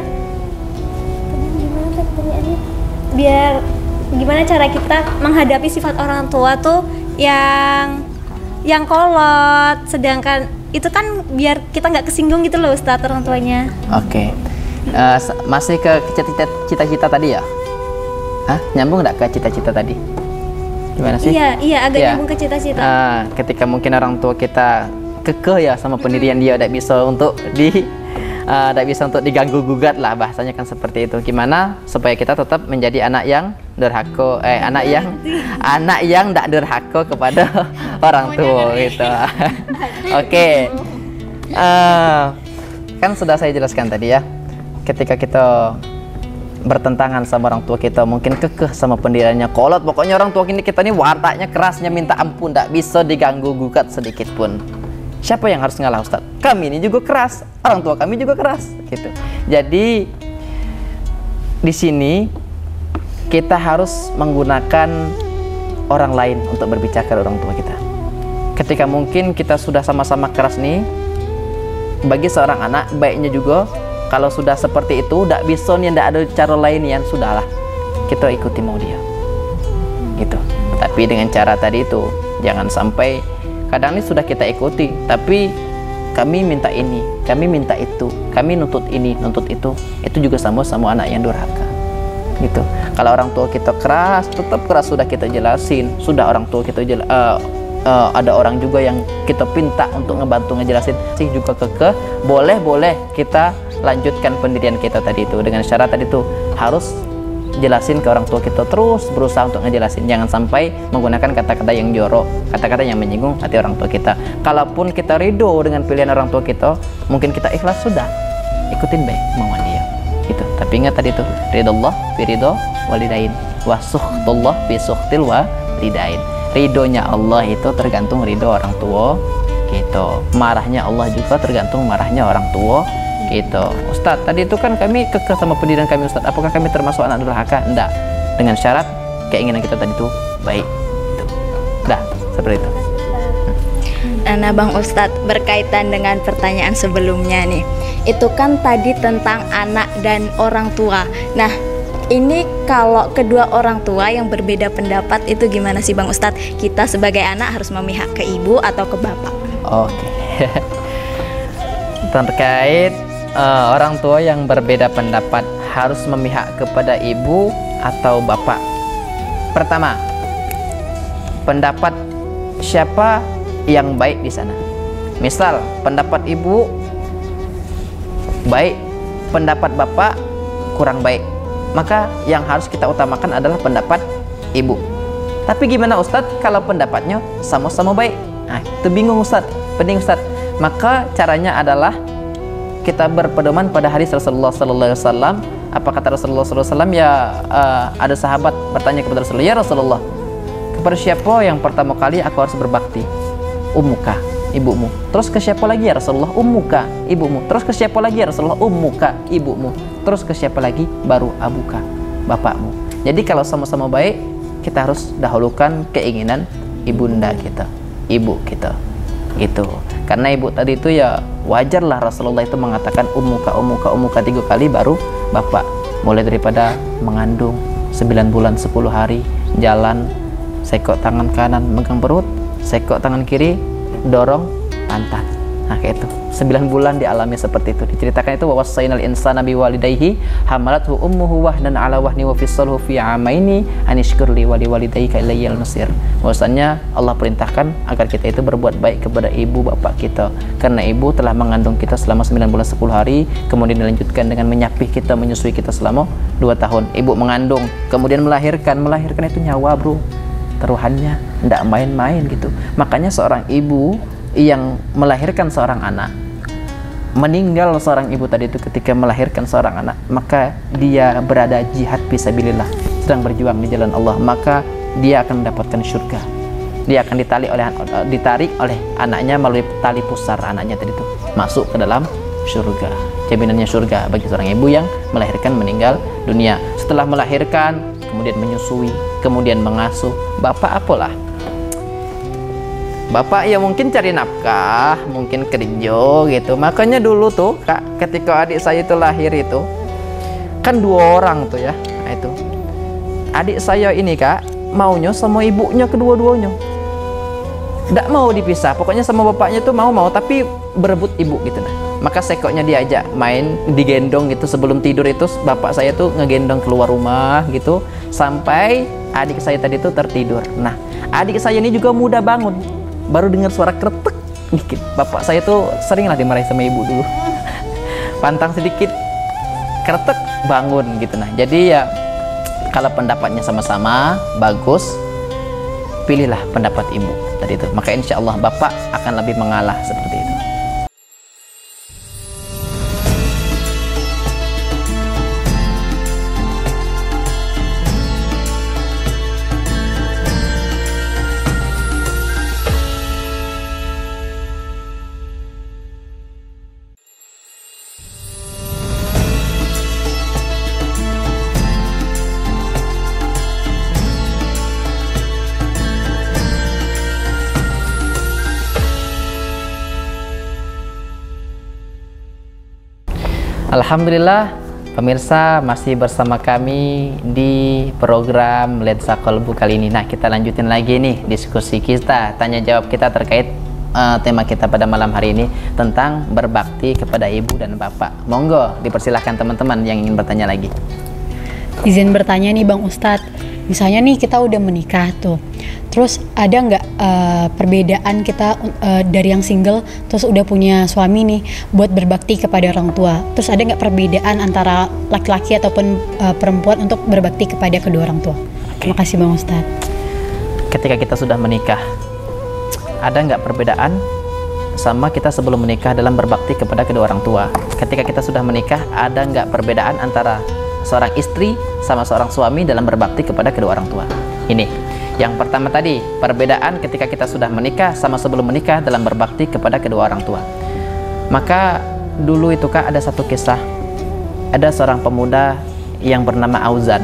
Speaker 5: Biar gimana cara kita menghadapi sifat orang tua tuh yang yang kolot, sedangkan itu kan biar kita nggak kesinggung gitu loh Ustadz orang tuanya.
Speaker 1: Oke. Okay. Uh, masih ke cita-cita tadi ya? Hah? Nyambung nggak ke cita-cita tadi? Gimana sih?
Speaker 5: Iya, iya agak
Speaker 1: ya.
Speaker 5: nyambung ke cita-cita.
Speaker 1: Uh, ketika mungkin orang tua kita kekeh ya sama pendirian dia, tidak bisa untuk di uh, tidak bisa untuk diganggu gugat lah, bahasanya kan seperti itu. Gimana supaya kita tetap menjadi anak yang durhaka, eh anak yang anak yang tidak durhaka kepada orang tua gitu. Oke. Okay. Uh, kan sudah saya jelaskan tadi ya. Ketika kita bertentangan sama orang tua kita, mungkin kekeh sama pendiriannya, kolot, pokoknya orang tua kita ini wataknya kerasnya minta ampun, tidak bisa diganggu gugat sedikit pun. Siapa yang harus ngalah Ustadz? Kami ini juga keras, orang tua kami juga keras gitu. Jadi di sini kita harus menggunakan orang lain untuk berbicara ke orang tua kita. ketika mungkin kita sudah sama-sama keras nih, bagi seorang anak baiknya juga kalau sudah seperti itu, tidak bisa nih, tidak ada cara lain yang sudahlah kita ikuti mau dia gitu. Tapi dengan cara tadi itu jangan sampai kadang ini sudah kita ikuti tapi kami minta ini, kami minta itu, kami nuntut ini, nuntut itu, itu juga sama-sama anak yang durhaka gitu. Kalau orang tua kita keras, tetap keras, sudah kita jelasin, sudah orang tua kita jel uh, uh, ada orang juga yang kita pinta untuk ngebantu ngejelasin sih juga kekeh, boleh boleh kita lanjutkan pendirian kita tadi itu dengan syarat tadi itu harus jelasin ke orang tua kita, terus berusaha untuk ngejelasin, jangan sampai menggunakan kata-kata yang jorok, kata-kata yang menyinggung hati orang tua kita. Kalaupun kita ridho dengan pilihan orang tua kita, mungkin kita ikhlas, sudah ikutin baik mauan dia gitu. Tapi ingat tadi itu ridho fi ridho walidain wa sukhtullah fi sukhtil walidain. Ridhonya Allah itu tergantung ridho orang tua gitu, marahnya Allah juga tergantung marahnya orang tua gitu. Ustadz, tadi itu kan kami kekeh sama pendirian kami Ustadz, apakah kami termasuk anak durhaka? Enggak, dengan syarat keinginan kita tadi itu baik gitu. Dah, seperti itu.
Speaker 2: Nah Bang Ustadz, berkaitan dengan pertanyaan sebelumnya nih, itu kan tadi tentang anak dan orang tua. Nah ini kalau kedua orang tua yang berbeda pendapat itu gimana sih Bang Ustadz? Kita sebagai anak harus memihak ke ibu atau ke bapak?
Speaker 1: Oke. Terkait uh, orang tua yang berbeda pendapat harus memihak kepada ibu atau bapak. Pertama, pendapat siapa yang baik di sana. Misal pendapat ibu baik, pendapat bapak kurang baik, maka yang harus kita utamakan adalah pendapat ibu. Tapi gimana Ustadz kalau pendapatnya sama-sama baik? Nah, itu bingung Ustadz, pening Ustadz. Maka caranya adalah kita berpedoman pada hadis Rasulullah sallallahu alaihi wasallam. Apa kata Rasulullah sallallahu alaihi wasallam? Ya, uh, ada sahabat bertanya kepada Rasulullah, "Ya Rasulullah, kepada siapa yang pertama kali aku harus berbakti?" Ummuka, ibumu. Terus ke siapa lagi ya Rasulullah? Ummuka, ibumu. Terus ke siapa lagi ya Rasulullah? Ummuka, ibumu. Terus ke siapa lagi? Baru abuka, bapakmu. Jadi kalau sama-sama baik, kita harus dahulukan keinginan ibunda kita, ibu kita gitu. Karena ibu tadi itu ya wajarlah Rasulullah itu mengatakan ummuka, ummuka, ummuka tiga kali baru bapak. Mulai daripada mengandung sembilan bulan sepuluh hari, jalan, sekok tangan kanan megang perut, sekok tangan kiri dorong pantat. Nah kayak itu sembilan bulan dialami seperti itu. Diceritakan itu wawasainal insana biwalidayhi hamalathu ummuhu wahnan ala wahni wa fisalhu fi amaini anishkurli wali walidayka ilayyal masir. Bahwasanya Allah perintahkan agar kita itu berbuat baik kepada ibu bapak kita, karena ibu telah mengandung kita selama sembilan bulan sepuluh hari, kemudian dilanjutkan dengan menyapih kita, menyusui kita selama dua tahun. Ibu mengandung, kemudian melahirkan. Melahirkan itu nyawa bro, taruhannya tidak main-main gitu. Makanya seorang ibu yang melahirkan seorang anak, meninggal seorang ibu tadi itu ketika melahirkan seorang anak, maka dia berada jihad fisabilillah, sedang berjuang di jalan Allah, maka dia akan mendapatkan surga. Dia akan ditarik oleh ditarik oleh anaknya melalui tali pusar anaknya tadi itu masuk ke dalam surga. Jaminannya surga bagi seorang ibu yang melahirkan meninggal dunia. Setelah melahirkan, kemudian menyusui, kemudian mengasuh. Bapak apalah? Bapak ya mungkin cari nafkah, mungkin kerja gitu. Makanya dulu tuh kak, ketika adik saya itu lahir itu kan dua orang tuh ya. Nah itu adik saya ini kak maunya sama ibunya kedua-duanya, tidak mau dipisah. Pokoknya sama bapaknya tuh mau-mau, tapi berebut ibu gitu. Nah maka sekoknya diajak main, digendong gitu sebelum tidur itu bapak saya tuh ngegendong keluar rumah gitu sampai adik saya tadi tuh tertidur. Nah adik saya ini juga mudah bangun, baru dengar suara kretek dikit. Bapak saya tuh seringlah dimarahi sama ibu dulu. Pantang sedikit, kretek, bangun gitu. Nah jadi ya kalau pendapatnya sama-sama bagus, pilihlah pendapat ibu tadi itu. Maka insya Allah bapak akan lebih mengalah seperti itu. Alhamdulillah, pemirsa masih bersama kami di program Lensa Kolbu kali ini. Nah, kita lanjutin lagi nih diskusi kita, tanya jawab kita terkait uh, tema kita pada malam hari ini tentang berbakti kepada ibu dan bapak. Monggo, dipersilahkan teman-teman yang ingin bertanya lagi.
Speaker 8: Izin bertanya nih Bang Ustadz, misalnya nih kita udah menikah tuh, terus ada nggak uh, perbedaan kita uh, dari yang single terus udah punya suami nih buat berbakti kepada orang tua? Terus ada nggak perbedaan antara laki-laki ataupun uh, perempuan untuk berbakti kepada kedua orang tua? Terima kasih Bang Ustadz.
Speaker 1: Ketika kita sudah menikah, ada nggak perbedaan sama kita sebelum menikah dalam berbakti kepada kedua orang tua? Ketika kita sudah menikah, ada nggak perbedaan antara seorang istri sama seorang suami dalam berbakti kepada kedua orang tua? Ini yang pertama tadi, perbedaan ketika kita sudah menikah sama sebelum menikah dalam berbakti kepada kedua orang tua. Maka dulu itu Kak, ada satu kisah, ada seorang pemuda yang bernama Auzan.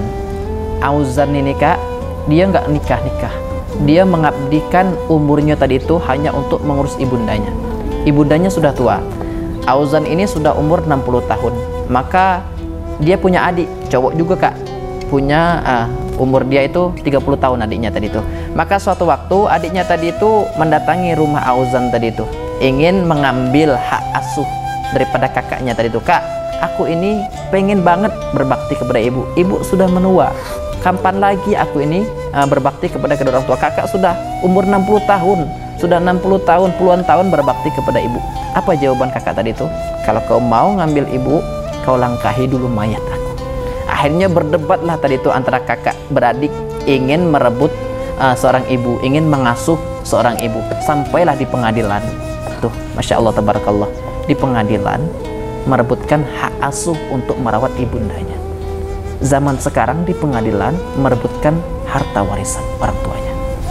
Speaker 1: Auzan ini Kak, dia nggak nikah-nikah, dia mengabdikan umurnya tadi itu hanya untuk mengurus ibundanya. Ibundanya sudah tua. Auzan ini sudah umur enam puluh tahun. Maka dia punya adik cowok juga Kak, punya uh, umur dia itu tiga puluh tahun adiknya tadi itu. Maka suatu waktu adiknya tadi itu mendatangi rumah Auzan tadi itu, ingin mengambil hak asuh daripada kakaknya tadi itu. Kak, aku ini pengen banget berbakti kepada ibu, ibu sudah menua, kapan lagi aku ini uh, berbakti kepada kedua orang tua? Kakak sudah umur enam puluh tahun, sudah enam puluh tahun, puluhan tahun berbakti kepada ibu. Apa jawaban kakak tadi itu? Kalau kau mau ngambil ibu, kau langkahi dulu mayat aku. Akhirnya berdebatlah tadi itu antara kakak beradik, ingin merebut uh, seorang ibu, ingin mengasuh seorang ibu. Sampailah di pengadilan. Tuh, Masya Allah, Tabarakallah, di pengadilan merebutkan hak asuh untuk merawat ibundanya. Zaman sekarang di pengadilan merebutkan harta warisan orang tuanya.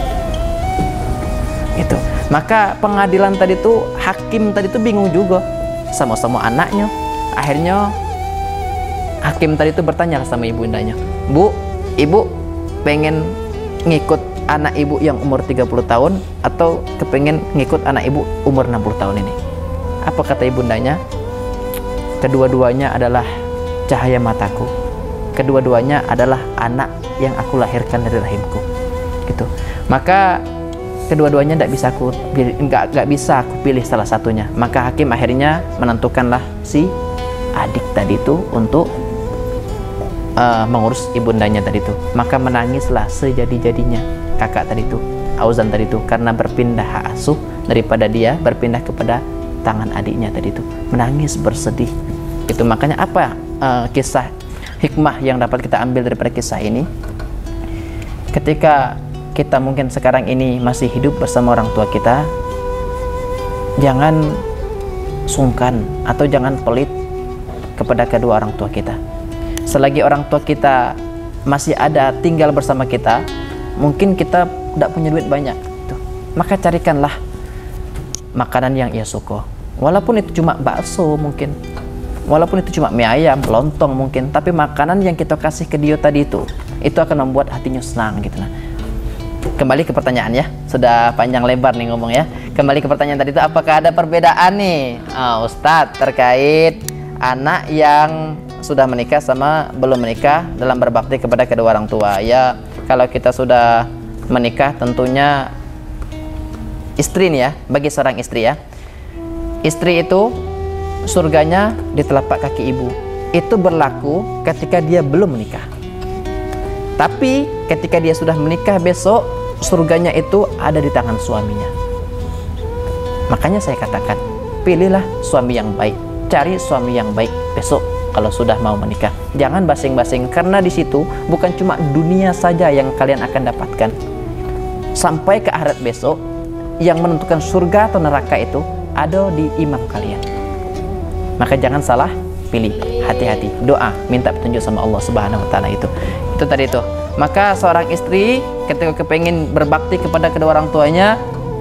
Speaker 1: Itu. Maka pengadilan tadi itu, hakim tadi itu bingung juga, sama-sama anaknya. Akhirnya hakim tadi itu bertanya sama ibundanya, Bu, ibu pengen ngikut anak ibu yang umur tiga puluh tahun atau kepengen ngikut anak ibu umur enam puluh tahun ini? Apa kata ibundanya? Kedua-duanya adalah cahaya mataku, kedua-duanya adalah anak yang aku lahirkan dari rahimku. Gitu. Maka kedua-duanya tidak bisa aku pilih, nggak nggak bisa aku pilih salah satunya. Maka hakim akhirnya menentukanlah si adik tadi itu untuk Uh, mengurus ibundanya tadi itu. Maka menangislah sejadi-jadinya kakak tadi itu, Auzan tadi itu, karena berpindah hak asuh daripada dia berpindah kepada tangan adiknya tadi itu. Menangis bersedih. Itu makanya apa uh, kisah hikmah yang dapat kita ambil daripada kisah ini? Ketika kita mungkin sekarang ini masih hidup bersama orang tua kita, jangan sungkan atau jangan pelit kepada kedua orang tua kita. Selagi orang tua kita masih ada tinggal bersama kita, mungkin kita tidak punya duit banyak tuh, maka carikanlah makanan yang ia suka, walaupun itu cuma bakso mungkin, walaupun itu cuma mie ayam, lontong mungkin, tapi makanan yang kita kasih ke dia tadi itu itu akan membuat hatinya senang gitu. Nah, kembali ke pertanyaan ya, sudah panjang lebar nih ngomong ya. Kembali ke pertanyaan tadi itu, apakah ada perbedaan nih oh, Ustadz terkait anak yang sudah menikah sama belum menikah dalam berbakti kepada kedua orang tua? Ya, kalau kita sudah menikah tentunya istri nih ya, bagi seorang istri ya, istri itu surganya di telapak kaki ibu. Itu berlaku ketika dia belum menikah. Tapi ketika dia sudah menikah, besok surganya itu ada di tangan suaminya. Makanya saya katakan, pilihlah suami yang baik, cari suami yang baik besok kalau sudah mau menikah. Jangan basing-basing, karena di situ bukan cuma dunia saja yang kalian akan dapatkan. Sampai ke akhirat besok, yang menentukan surga atau neraka itu ada di imam kalian. Maka jangan salah pilih, hati-hati, doa, minta petunjuk sama Allah Subhanahu wa taala itu. Itu tadi itu. Maka seorang istri ketika kepengin berbakti kepada kedua orang tuanya,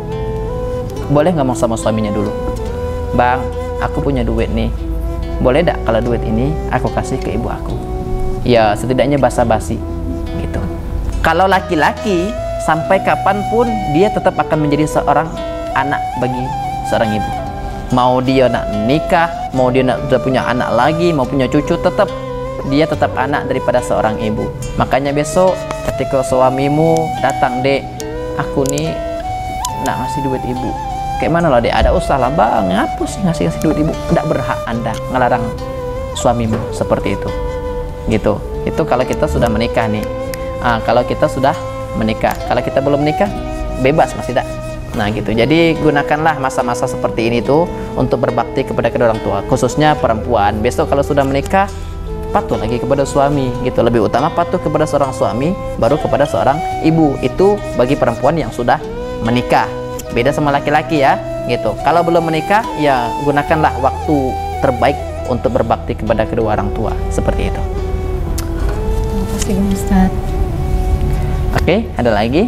Speaker 1: boleh ngomong sama suaminya dulu, Bang, aku punya duit nih, boleh tidak kalau duit ini aku kasih ke ibu aku? Ya setidaknya basa-basi gitu. Kalau laki-laki, sampai kapanpun dia tetap akan menjadi seorang anak bagi seorang ibu. Mau dia nak nikah, mau dia nak sudah punya anak lagi, mau punya cucu, tetap dia tetap anak daripada seorang ibu. Makanya besok ketika suamimu datang, dek, aku nih nak ngasih duit ibu, kayak mana lah dek, ada usaha lah bang, ngapa sih ngasih ngasih duit ibu? Tidak berhak anda ngelarang suamimu seperti itu, gitu. Itu kalau kita sudah menikah nih. Nah, kalau kita sudah menikah, kalau kita belum menikah bebas masih tidak. Nah gitu, jadi gunakanlah masa-masa seperti ini tuh untuk berbakti kepada kedua orang tua, khususnya perempuan. Besok kalau sudah menikah, patuh lagi kepada suami gitu. Lebih utama patuh kepada seorang suami, baru kepada seorang ibu. Itu bagi perempuan yang sudah menikah. Beda sama laki-laki ya gitu. Kalau belum menikah, ya gunakanlah waktu terbaik untuk berbakti kepada kedua orang tua, seperti itu.
Speaker 8: Terima kasih Ustaz.
Speaker 1: Oke, ada lagi?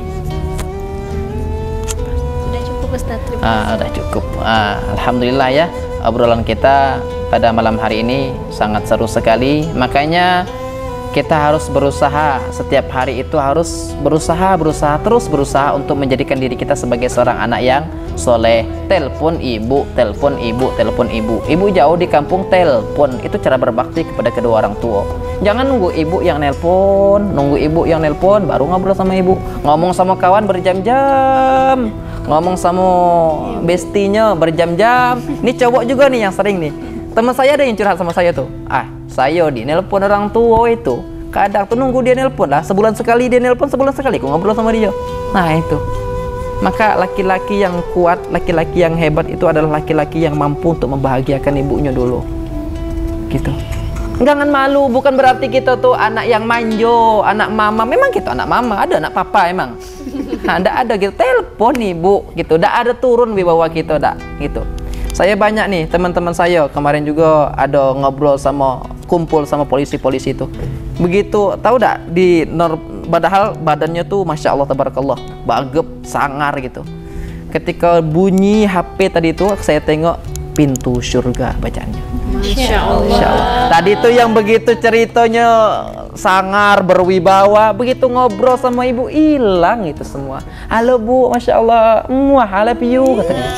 Speaker 5: Ustaz, terima
Speaker 1: Ah, udah cukup. Ah, Alhamdulillah ya, obrolan kita pada malam hari ini sangat seru sekali. Makanya kita harus berusaha, setiap hari itu harus berusaha, berusaha, terus berusaha untuk menjadikan diri kita sebagai seorang anak yang soleh. Telepon ibu, telepon ibu, telepon ibu. Ibu jauh di kampung, telepon. Itu cara berbakti kepada kedua orang tua. Jangan nunggu ibu yang nelpon, nunggu ibu yang nelpon baru ngobrol sama ibu. Ngomong sama kawan berjam-jam, ngomong sama bestinya berjam-jam. Ini cowok juga nih yang sering nih. Teman saya ada yang curhat sama saya tuh. Ah, saya di nelpon orang tua itu. Kadang tuh nunggu dia nelpon lah. Sebulan sekali dia nelpon, sebulan sekali aku ngobrol sama dia. Nah itu. Maka laki-laki yang kuat, laki-laki yang hebat itu adalah laki-laki yang mampu untuk membahagiakan ibunya dulu. Gitu. Jangan malu, bukan berarti kita tuh anak yang manjo, anak mama. Memang kita anak mama, ada anak papa emang. Ada ada gitu, telepon ibu gitu. Nggak ada turun wibawa kita, dak gitu. Saya banyak nih teman-teman saya kemarin juga ada ngobrol sama, kumpul sama polisi-polisi itu. Begitu, tahu dak di nor, padahal badannya tuh masya Allah tabarakallah, bagep, sangar gitu. Ketika bunyi H P tadi itu saya tengok pintu surga bacaannya.
Speaker 7: Masya Allah.
Speaker 1: Masya Allah. Tadi tuh yang begitu ceritanya sangar, berwibawa, begitu ngobrol sama ibu hilang itu semua. Halo bu, masya Allah, muah, I love you kata dia.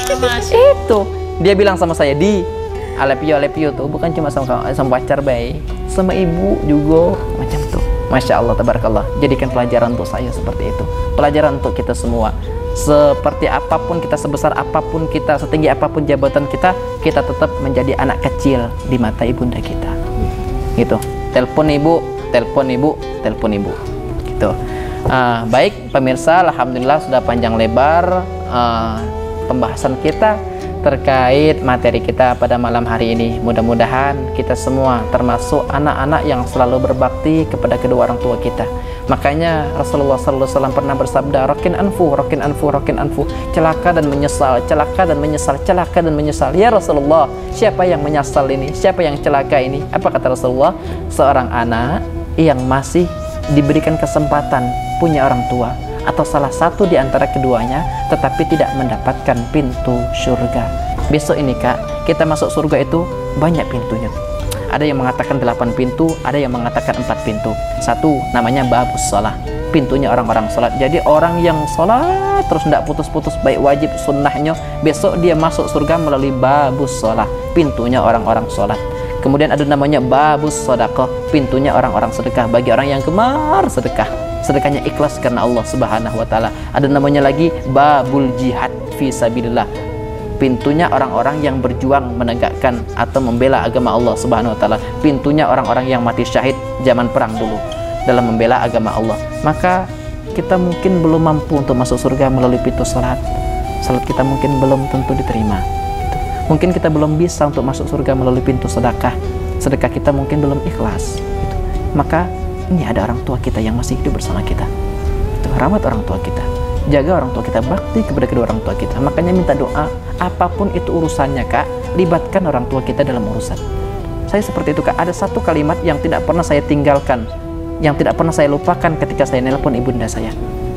Speaker 1: Itu dia bilang sama saya, di I love you, I love you tuh bukan cuma sama sama pacar baik, sama ibu juga macam tuh. Masya Allah, tabarakallah. Jadikan pelajaran untuk saya seperti itu, pelajaran untuk kita semua. Seperti apapun kita, sebesar apapun kita, setinggi apapun jabatan kita, kita tetap menjadi anak kecil di mata ibunda kita. Gitu. Telepon ibu, telepon ibu, telepon ibu. Gitu. Uh, baik pemirsa, alhamdulillah sudah panjang lebar uh, pembahasan kita terkait materi kita pada malam hari ini. Mudah-mudahan kita semua termasuk anak-anak yang selalu berbakti kepada kedua orang tua kita. Makanya Rasulullah sallallahu alaihi wasallam pernah bersabda, rokin anfu, rokin anfu, rokin anfu, celaka dan menyesal, celaka dan menyesal, celaka dan menyesal. Ya Rasulullah, siapa yang menyesal ini? Siapa yang celaka ini? Apa kata Rasulullah? Seorang anak yang masih diberikan kesempatan punya orang tua, atau salah satu di antara keduanya, tetapi tidak mendapatkan pintu surga. Besok ini kak, kita masuk surga itu banyak pintunya. Ada yang mengatakan delapan pintu, ada yang mengatakan empat pintu. Satu namanya babus sholat, pintunya orang-orang sholat. Jadi orang yang sholat terus tidak putus-putus, baik wajib sunnahnya, besok dia masuk surga melalui babus sholat, pintunya orang-orang sholat. Kemudian ada namanya babus sedekah, pintunya orang-orang sedekah, bagi orang yang gemar sedekah, sedekahnya ikhlas karena Allah Subhanahu wa taala. Ada namanya lagi babul jihad fi sabilillah, pintunya orang-orang yang berjuang menegakkan atau membela agama Allah Subhanahu wa taala, pintunya orang-orang yang mati syahid zaman perang dulu dalam membela agama Allah. Maka kita mungkin belum mampu untuk masuk surga melalui pintu salat. Salat kita mungkin belum tentu diterima. Mungkin kita belum bisa untuk masuk surga melalui pintu sedekah. Sedekah kita mungkin belum ikhlas. Gitu. Maka ini ada orang tua kita yang masih hidup bersama kita. Itu, rawat orang tua kita, jaga orang tua kita, bakti kepada kedua orang tua kita. Makanya minta doa, apapun itu urusannya kak, libatkan orang tua kita dalam urusan. Saya seperti itu kak. Ada satu kalimat yang tidak pernah saya tinggalkan, yang tidak pernah saya lupakan ketika saya nelpon ibunda saya.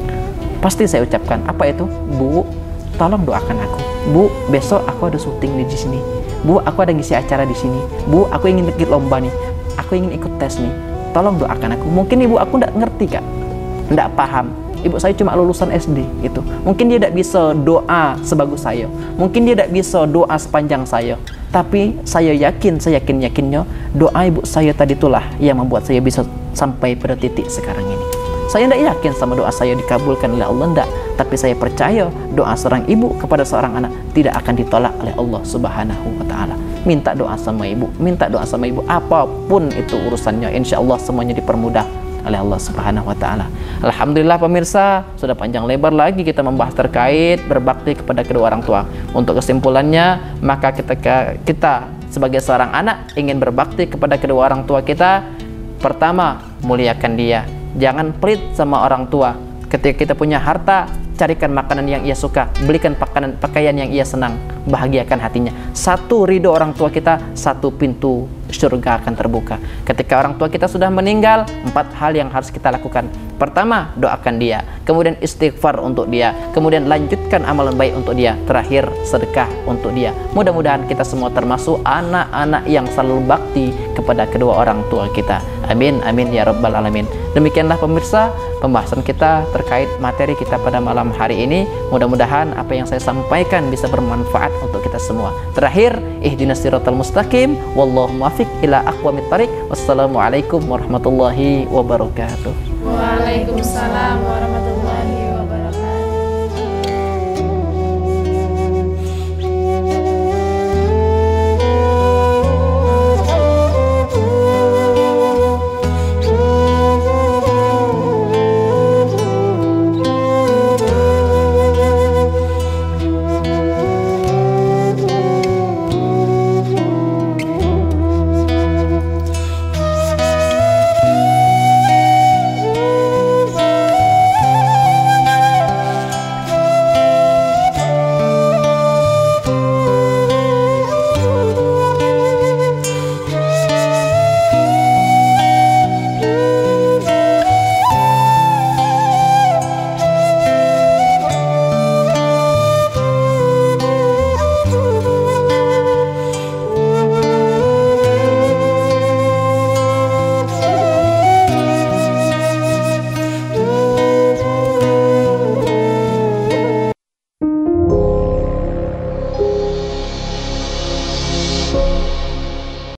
Speaker 1: Pasti saya ucapkan, apa itu? Bu, tolong doakan aku. Bu, besok aku ada syuting di sini. Bu, aku ada ngisi acara di sini. Bu, aku ingin ikut lomba nih. Aku ingin ikut tes nih. Tolong doakan aku. Mungkin ibu aku tidak ngerti kak, tidak paham. ibu saya cuma lulusan S D gitu. Mungkin dia tidak bisa doa sebagus saya, mungkin dia tidak bisa doa sepanjang saya, tapi saya yakin, saya yakin yakinnya doa ibu saya tadi itulah yang membuat saya bisa sampai pada titik sekarang ini. Saya tidak yakin sama doa saya dikabulkan oleh Allah, tidak, tapi saya percaya doa seorang ibu kepada seorang anak tidak akan ditolak oleh Allah Subhanahu wa Ta'ala. Minta doa sama ibu, minta doa sama ibu, apapun itu urusannya, insya Allah semuanya dipermudah oleh Allah Subhanahu wa Ta'ala. Alhamdulillah pemirsa, sudah panjang lebar lagi kita membahas terkait berbakti kepada kedua orang tua. Untuk kesimpulannya, maka ketika kita sebagai seorang anak ingin berbakti kepada kedua orang tua kita, pertama, muliakan dia. Jangan pelit sama orang tua. Ketika kita punya harta, carikan makanan yang ia suka, belikan pakaian, pakaian yang ia senang, bahagiakan hatinya. Satu, ridho orang tua kita, satu pintu surga akan terbuka. Ketika orang tua kita sudah meninggal, empat hal yang harus kita lakukan. Pertama, doakan dia, kemudian istighfar untuk dia, kemudian lanjutkan amalan baik untuk dia, terakhir sedekah untuk dia. Mudah-mudahan kita semua termasuk anak-anak yang selalu bakti kepada kedua orang tua kita. Amin, amin ya rabbal alamin. Demikianlah pemirsa pembahasan kita terkait materi kita pada malam hari ini. Mudah-mudahan apa yang saya sampaikan bisa bermanfaat untuk kita semua. Terakhir, ihdinas siratal mustaqim, wallahu muwaffiq ila aqwamit thariq. Wassalamualaikum warahmatullahi wabarakatuh.
Speaker 7: Waalaikumsalam warahmatullahi wabarakatuh.